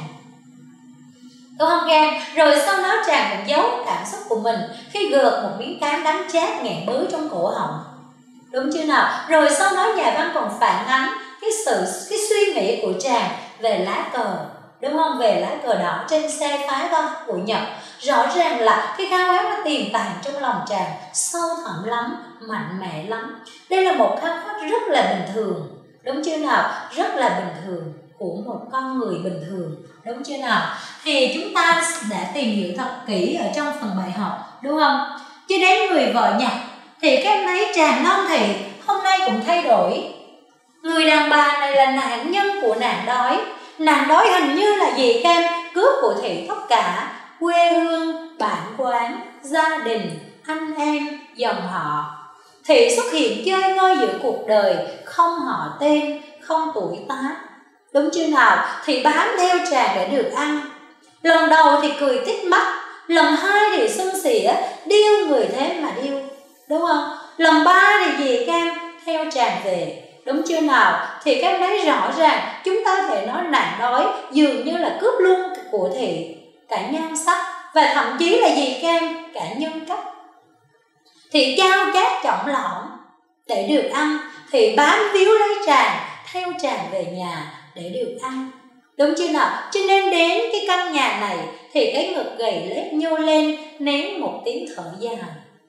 đúng không các em? Rồi sau đó chàng cũng giấu cảm xúc của mình khi gợt một miếng cám đắng chát nghẹn bứ trong cổ họng, đúng chưa nào? Rồi sau đó nhà văn còn phản ánh cái suy nghĩ của chàng về lá cờ, đúng không? Về lá cờ đỏ trên xe phá vân của Nhật. Rõ ràng là cái khao khát nó tiềm tàng trong lòng chàng sâu thẳm lắm, mạnh mẽ lắm. Đây là một khao khát rất là bình thường, đúng chưa nào? Rất là bình thường của một con người bình thường, đúng chưa nào? Thì chúng ta đã tìm hiểu thật kỹ ở trong phần bài học, đúng không? Chứ đến người vợ Nhật thì các em thấy chàng non thị hôm nay cũng thay đổi. Người đàn bà này là nạn nhân của nạn đói. Nạn đói hình như là gì các em? Cướp của Thị tất cả: quê hương, bản quán, gia đình, anh em, dòng họ. Thị xuất hiện chơi ngơi giữa cuộc đời, không họ tên, không tuổi tác, đúng chưa nào? Thị bám theo chàng để được ăn. Lần đầu thì cười tít mắt, lần hai thì xuân xỉa, điêu người thế mà điêu, đúng không? Lần ba thì gì các em? Theo chàng về, đúng chưa nào? Thì các em thấy rõ ràng chúng ta thể nói nạn đói dường như là cướp luôn của Thị cả nhan sắc và thậm chí là gì các em? Cả nhân cách. Thị chao chát trọng lõm để được ăn, Thị bám víu lấy chàng, theo chàng về nhà để được ăn, đúng chưa nào? Cho nên đến cái căn nhà này thì cái ngực gầy lết nhô lên nén một tiếng thở dài.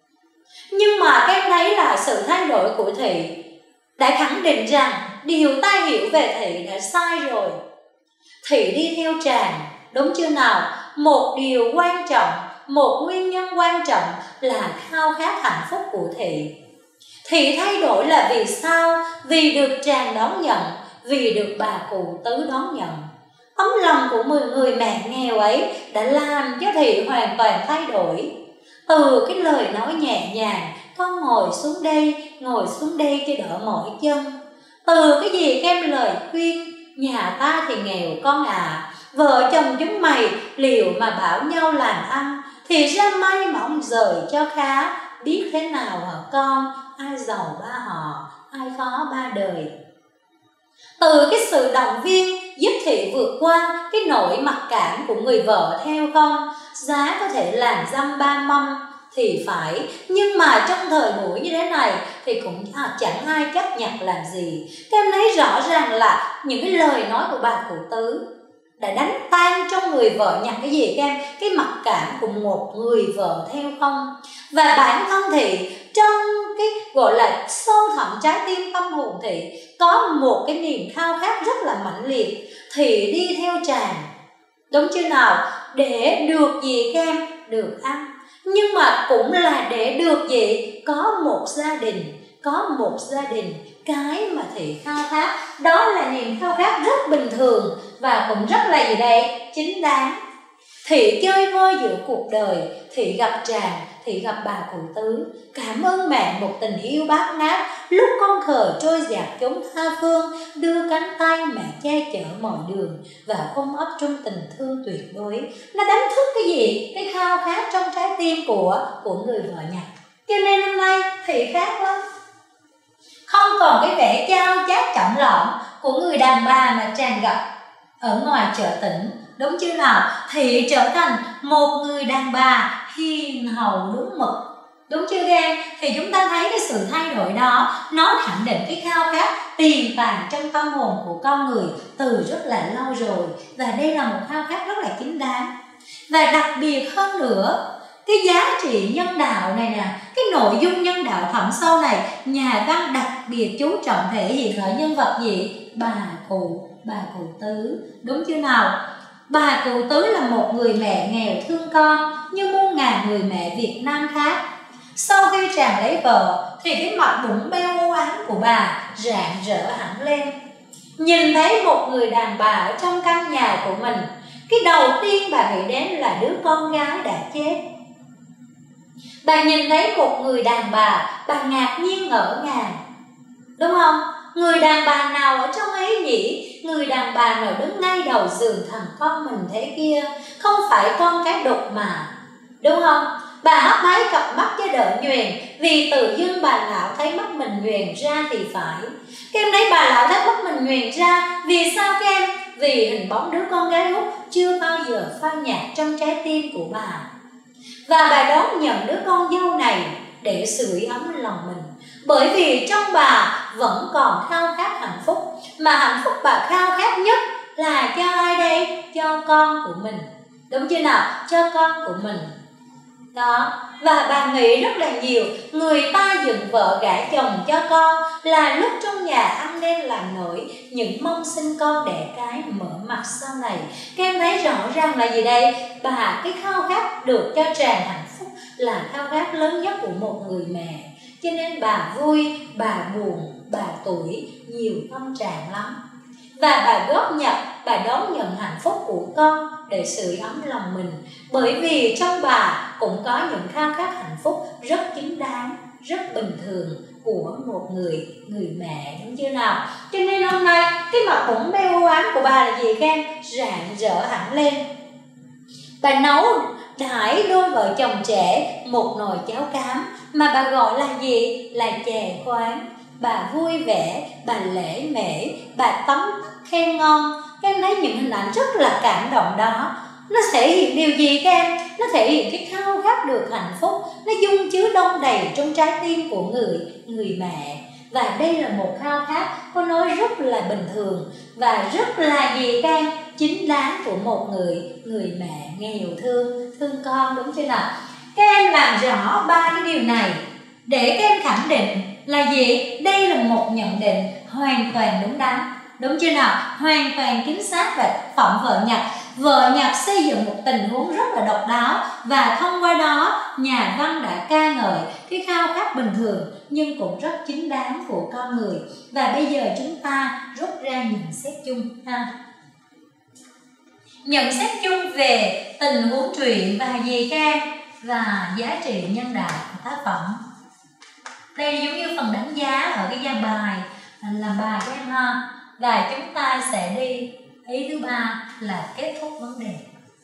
Nhưng mà cái thấy là sự thay đổi của Thị đã khẳng định rằng điều ta hiểu về Thị đã sai rồi. Thị đi theo Tràng, đúng chưa nào? Một điều quan trọng, một nguyên nhân quan trọng là khao khát hạnh phúc của Thị. Thị thay đổi là vì sao? Vì được Tràng đón nhận, vì được bà cụ Tứ đón nhận. Ấm lòng của 10 người mẹ nghèo ấy đã làm cho Thị hoàn toàn thay đổi. Từ cái lời nói nhẹ nhàng, con ngồi xuống đây cho đỡ mỏi chân. Từ cái gì em lời khuyên, nhà ta thì nghèo con à, vợ chồng chúng mày liệu mà bảo nhau làm ăn, thì ra may mà ông rời cho khá, biết thế nào hả con, ai giàu ba họ, ai khó ba đời. Từ cái sự động viên giúp Thị vượt qua cái nỗi mặc cảm của người vợ theo con, giá có thể làm dăm ba mâm thì phải, nhưng mà trong thời buổi như thế này thì cũng chẳng ai chấp nhận làm gì. Các em thấy rõ ràng là những cái lời nói của bà cụ Tứ đã đánh tan trong người vợ nhận cái gì các em? Cái mặc cảm của một người vợ theo không. Và bản thân Thị trong cái gọi là sâu thẳm trái tim tâm hồn Thị có một cái niềm khao khát rất là mãnh liệt. Thị đi theo Tràng, đúng chưa nào? Để được gì các em? Được ăn. Nhưng mà cũng là để được gì? Có một gia đình. Cái mà Thị khao khát đó là niềm khao khát rất bình thường và cũng rất là gì đây? Chính đáng. Thị chơi vơi giữa cuộc đời, Thị gặp Tràng, Thị gặp bà cụ Tứ. Cảm ơn mẹ một tình yêu bát ngát, lúc con khờ trôi dạt chốn tha phương, đưa cánh tay mẹ che chở mọi đường và ôm ấp trong tình thương tuyệt đối. Nó đánh thức cái gì? Cái khao khát trong trái tim của người vợ nhặt. Cho nên hôm nay Thị khác lắm, không còn cái vẻ chao chát trọng lỏm của người đàn bà mà Tràng gặp ở ngoài chợ tỉnh, đúng chưa nào? Thị trở thành một người đàn bà hiền hậu đúng mực, đúng chưa các em? Thì chúng ta thấy cái sự thay đổi đó nó khẳng định cái khao khát tiềm tàng trong tâm hồn của con người từ rất là lâu rồi, và đây là một khao khát rất là chính đáng. Và đặc biệt hơn nữa, cái giá trị nhân đạo này nè, cái nội dung nhân đạo thẳm sâu này, nhà văn đặc biệt chú trọng thể hiện ở nhân vật gì? Bà cụ Tứ, đúng chưa nào? Bà cụ Tứ là một người mẹ nghèo thương con như muôn ngàn người mẹ Việt Nam khác. Sau khi Tràng lấy vợ thì cái mặt bụng beo u ám của bà rạng rỡ hẳn lên. Nhìn thấy một người đàn bà ở trong căn nhà của mình, cái đầu tiên bà nghĩ đến là đứa con gái đã chết. Bà nhìn thấy một người đàn bà ngạc nhiên ngỡ ngàng, đúng không? Người đàn bà nào ở trong ấy nhỉ? Người đàn bà nào đứng ngay đầu giường thằng con mình thế kia? Không phải con cái đục mà, đúng không? Bà hấp háy cặp mắt cho đỡ nhuyền, vì tự dưng bà lão thấy mắt mình nhuyền ra thì phải. Các em thấy bà lão thấy mắt mình nhuyền ra vì sao các em? Vì hình bóng đứa con gái út chưa bao giờ phai nhạt trong trái tim của bà. Và bà đón nhận đứa con dâu này để sưởi ấm lòng mình. Bởi vì trong bà vẫn còn khao khát hạnh phúc, mà hạnh phúc bà khao khát nhất là cho ai đây? Cho con của mình, đúng chưa nào? Cho con của mình đó. Và bà nghĩ rất là nhiều, người ta dựng vợ gả chồng cho con là lúc trong nhà ăn nên làm nổi, những mong sinh con đẻ cái mở mặt sau này. Các em thấy rõ ràng là gì đây? Bà cái khao khát được cho Tràng hạnh phúc là khao khát lớn nhất của một người mẹ. Cho nên bà vui, bà buồn, bà tủi nhiều tâm trạng lắm. Và bà góp nhặt, bà đón nhận hạnh phúc của con để sưởi ấm lòng mình. Bởi vì trong bà cũng có những khao khát hạnh phúc rất chính đáng, rất bình thường của một người mẹ, đúng chưa nào? Cho nên hôm nay cái mặt bụng beo u ám của bà là gì các em? Rạng rỡ hẳn lên. Bà nấu đãi đôi vợ chồng trẻ một nồi cháo cám mà bà gọi là gì? Là chè khoáng. Bà vui vẻ, bà lễ mễ, bà tấm tắc khen ngon. Các em thấy những hình ảnh rất là cảm động đó. Nó thể hiện điều gì các em? Nó thể hiện cái khao khát được hạnh phúc, nó dung chứa đông đầy trong trái tim của người mẹ. Và đây là một khao khát có nói rất là bình thường và rất là gì các em? Chính đáng của một người mẹ nghèo thương con, đúng chưa nào? Các em làm rõ ba cái điều này để các em khẳng định là gì? Đây là một nhận định hoàn toàn đúng đắn, đúng chưa nào? Hoàn toàn chính xác. Và phẩm vợ Nhật, vợ Nhật xây dựng một tình huống rất là độc đáo, và thông qua đó nhà văn đã ca ngợi cái khao khát bình thường nhưng cũng rất chính đáng của con người. Và bây giờ chúng ta rút ra nhận xét chung ha. Nhận xét chung về tình huống truyện và gì các em? Và giá trị nhân đạo của tác phẩm. Đây giống như phần đánh giá ở cái gian bài làm bài các em ha. Và chúng ta sẽ đi ý thứ ba là kết thúc vấn đề.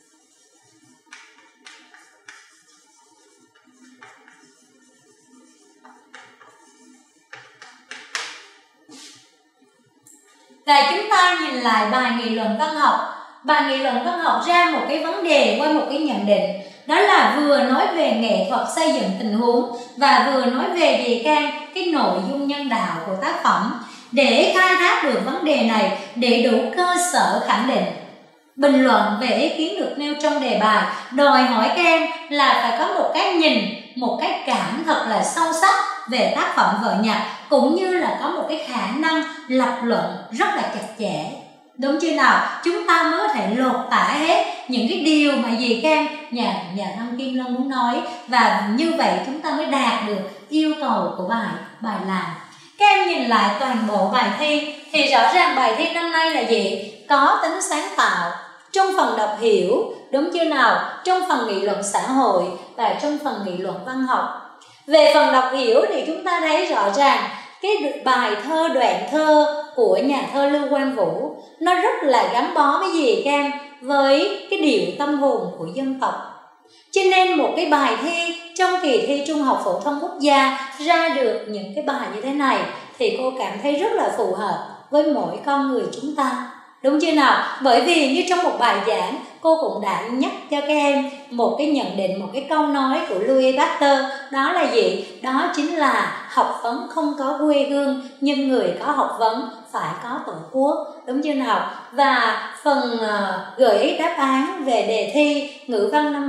Và chúng ta nhìn lại bài nghị luận văn học. Bài nghị luận văn học ra một cái vấn đề qua một cái nhận định. Đó là vừa nói về nghệ thuật xây dựng tình huống và vừa nói về gì các em? Cái nội dung nhân đạo của tác phẩm. Để khai thác được vấn đề này, để đủ cơ sở khẳng định, bình luận về ý kiến được nêu trong đề bài, đòi hỏi các em là phải có một cái nhìn, một cái cảm thật là sâu sắc về tác phẩm vợ Nhật, cũng như là có một cái khả năng lập luận rất là chặt chẽ, đúng chưa nào? Chúng ta mới có thể lột tả hết những cái điều mà gì các em nhà văn Kim Lân muốn nói, và như vậy chúng ta mới đạt được yêu cầu của bài làm. Các em nhìn lại toàn bộ bài thi thì rõ ràng bài thi năm nay là gì? Có tính sáng tạo trong phần đọc hiểu, đúng chưa nào? Trong phần nghị luận xã hội và trong phần nghị luận văn học. Về phần đọc hiểu thì chúng ta thấy rõ ràng cái bài thơ, đoạn thơ của nhà thơ Lưu Quang Vũ nó rất là gắn bó với gì các em? Với cái điệu tâm hồn của dân tộc. Cho nên một cái bài thi trong kỳ thi Trung học phổ thông quốc gia ra được những cái bài như thế này thì cô cảm thấy rất là phù hợp với mỗi con người chúng ta, đúng chưa nào? Bởi vì như trong một bài giảng, cô cũng đã nhắc cho các em một cái nhận định, một cái câu nói của Louis Pasteur. Đó là gì? Đó chính là học vấn không có quê hương, nhưng người có học vấn phải có tổ quốc, đúng chưa nào? Và phần gợi ý đáp án về đề thi ngữ văn năm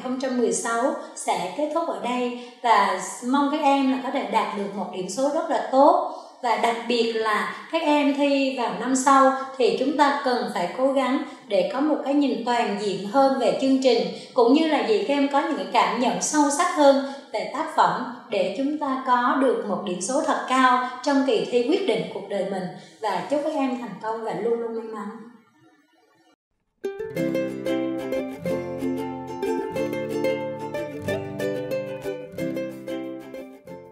2016 sẽ kết thúc ở đây. Và mong các em là có thể đạt được một điểm số rất là tốt. Và đặc biệt là các em thi vào năm sau thì chúng ta cần phải cố gắng để có một cái nhìn toàn diện hơn về chương trình, cũng như là gì các em có những cái cảm nhận sâu sắc hơn về tác phẩm, để chúng ta có được một điểm số thật cao trong kỳ thi quyết định cuộc đời mình. Và chúc các em thành công và luôn luôn may mắn.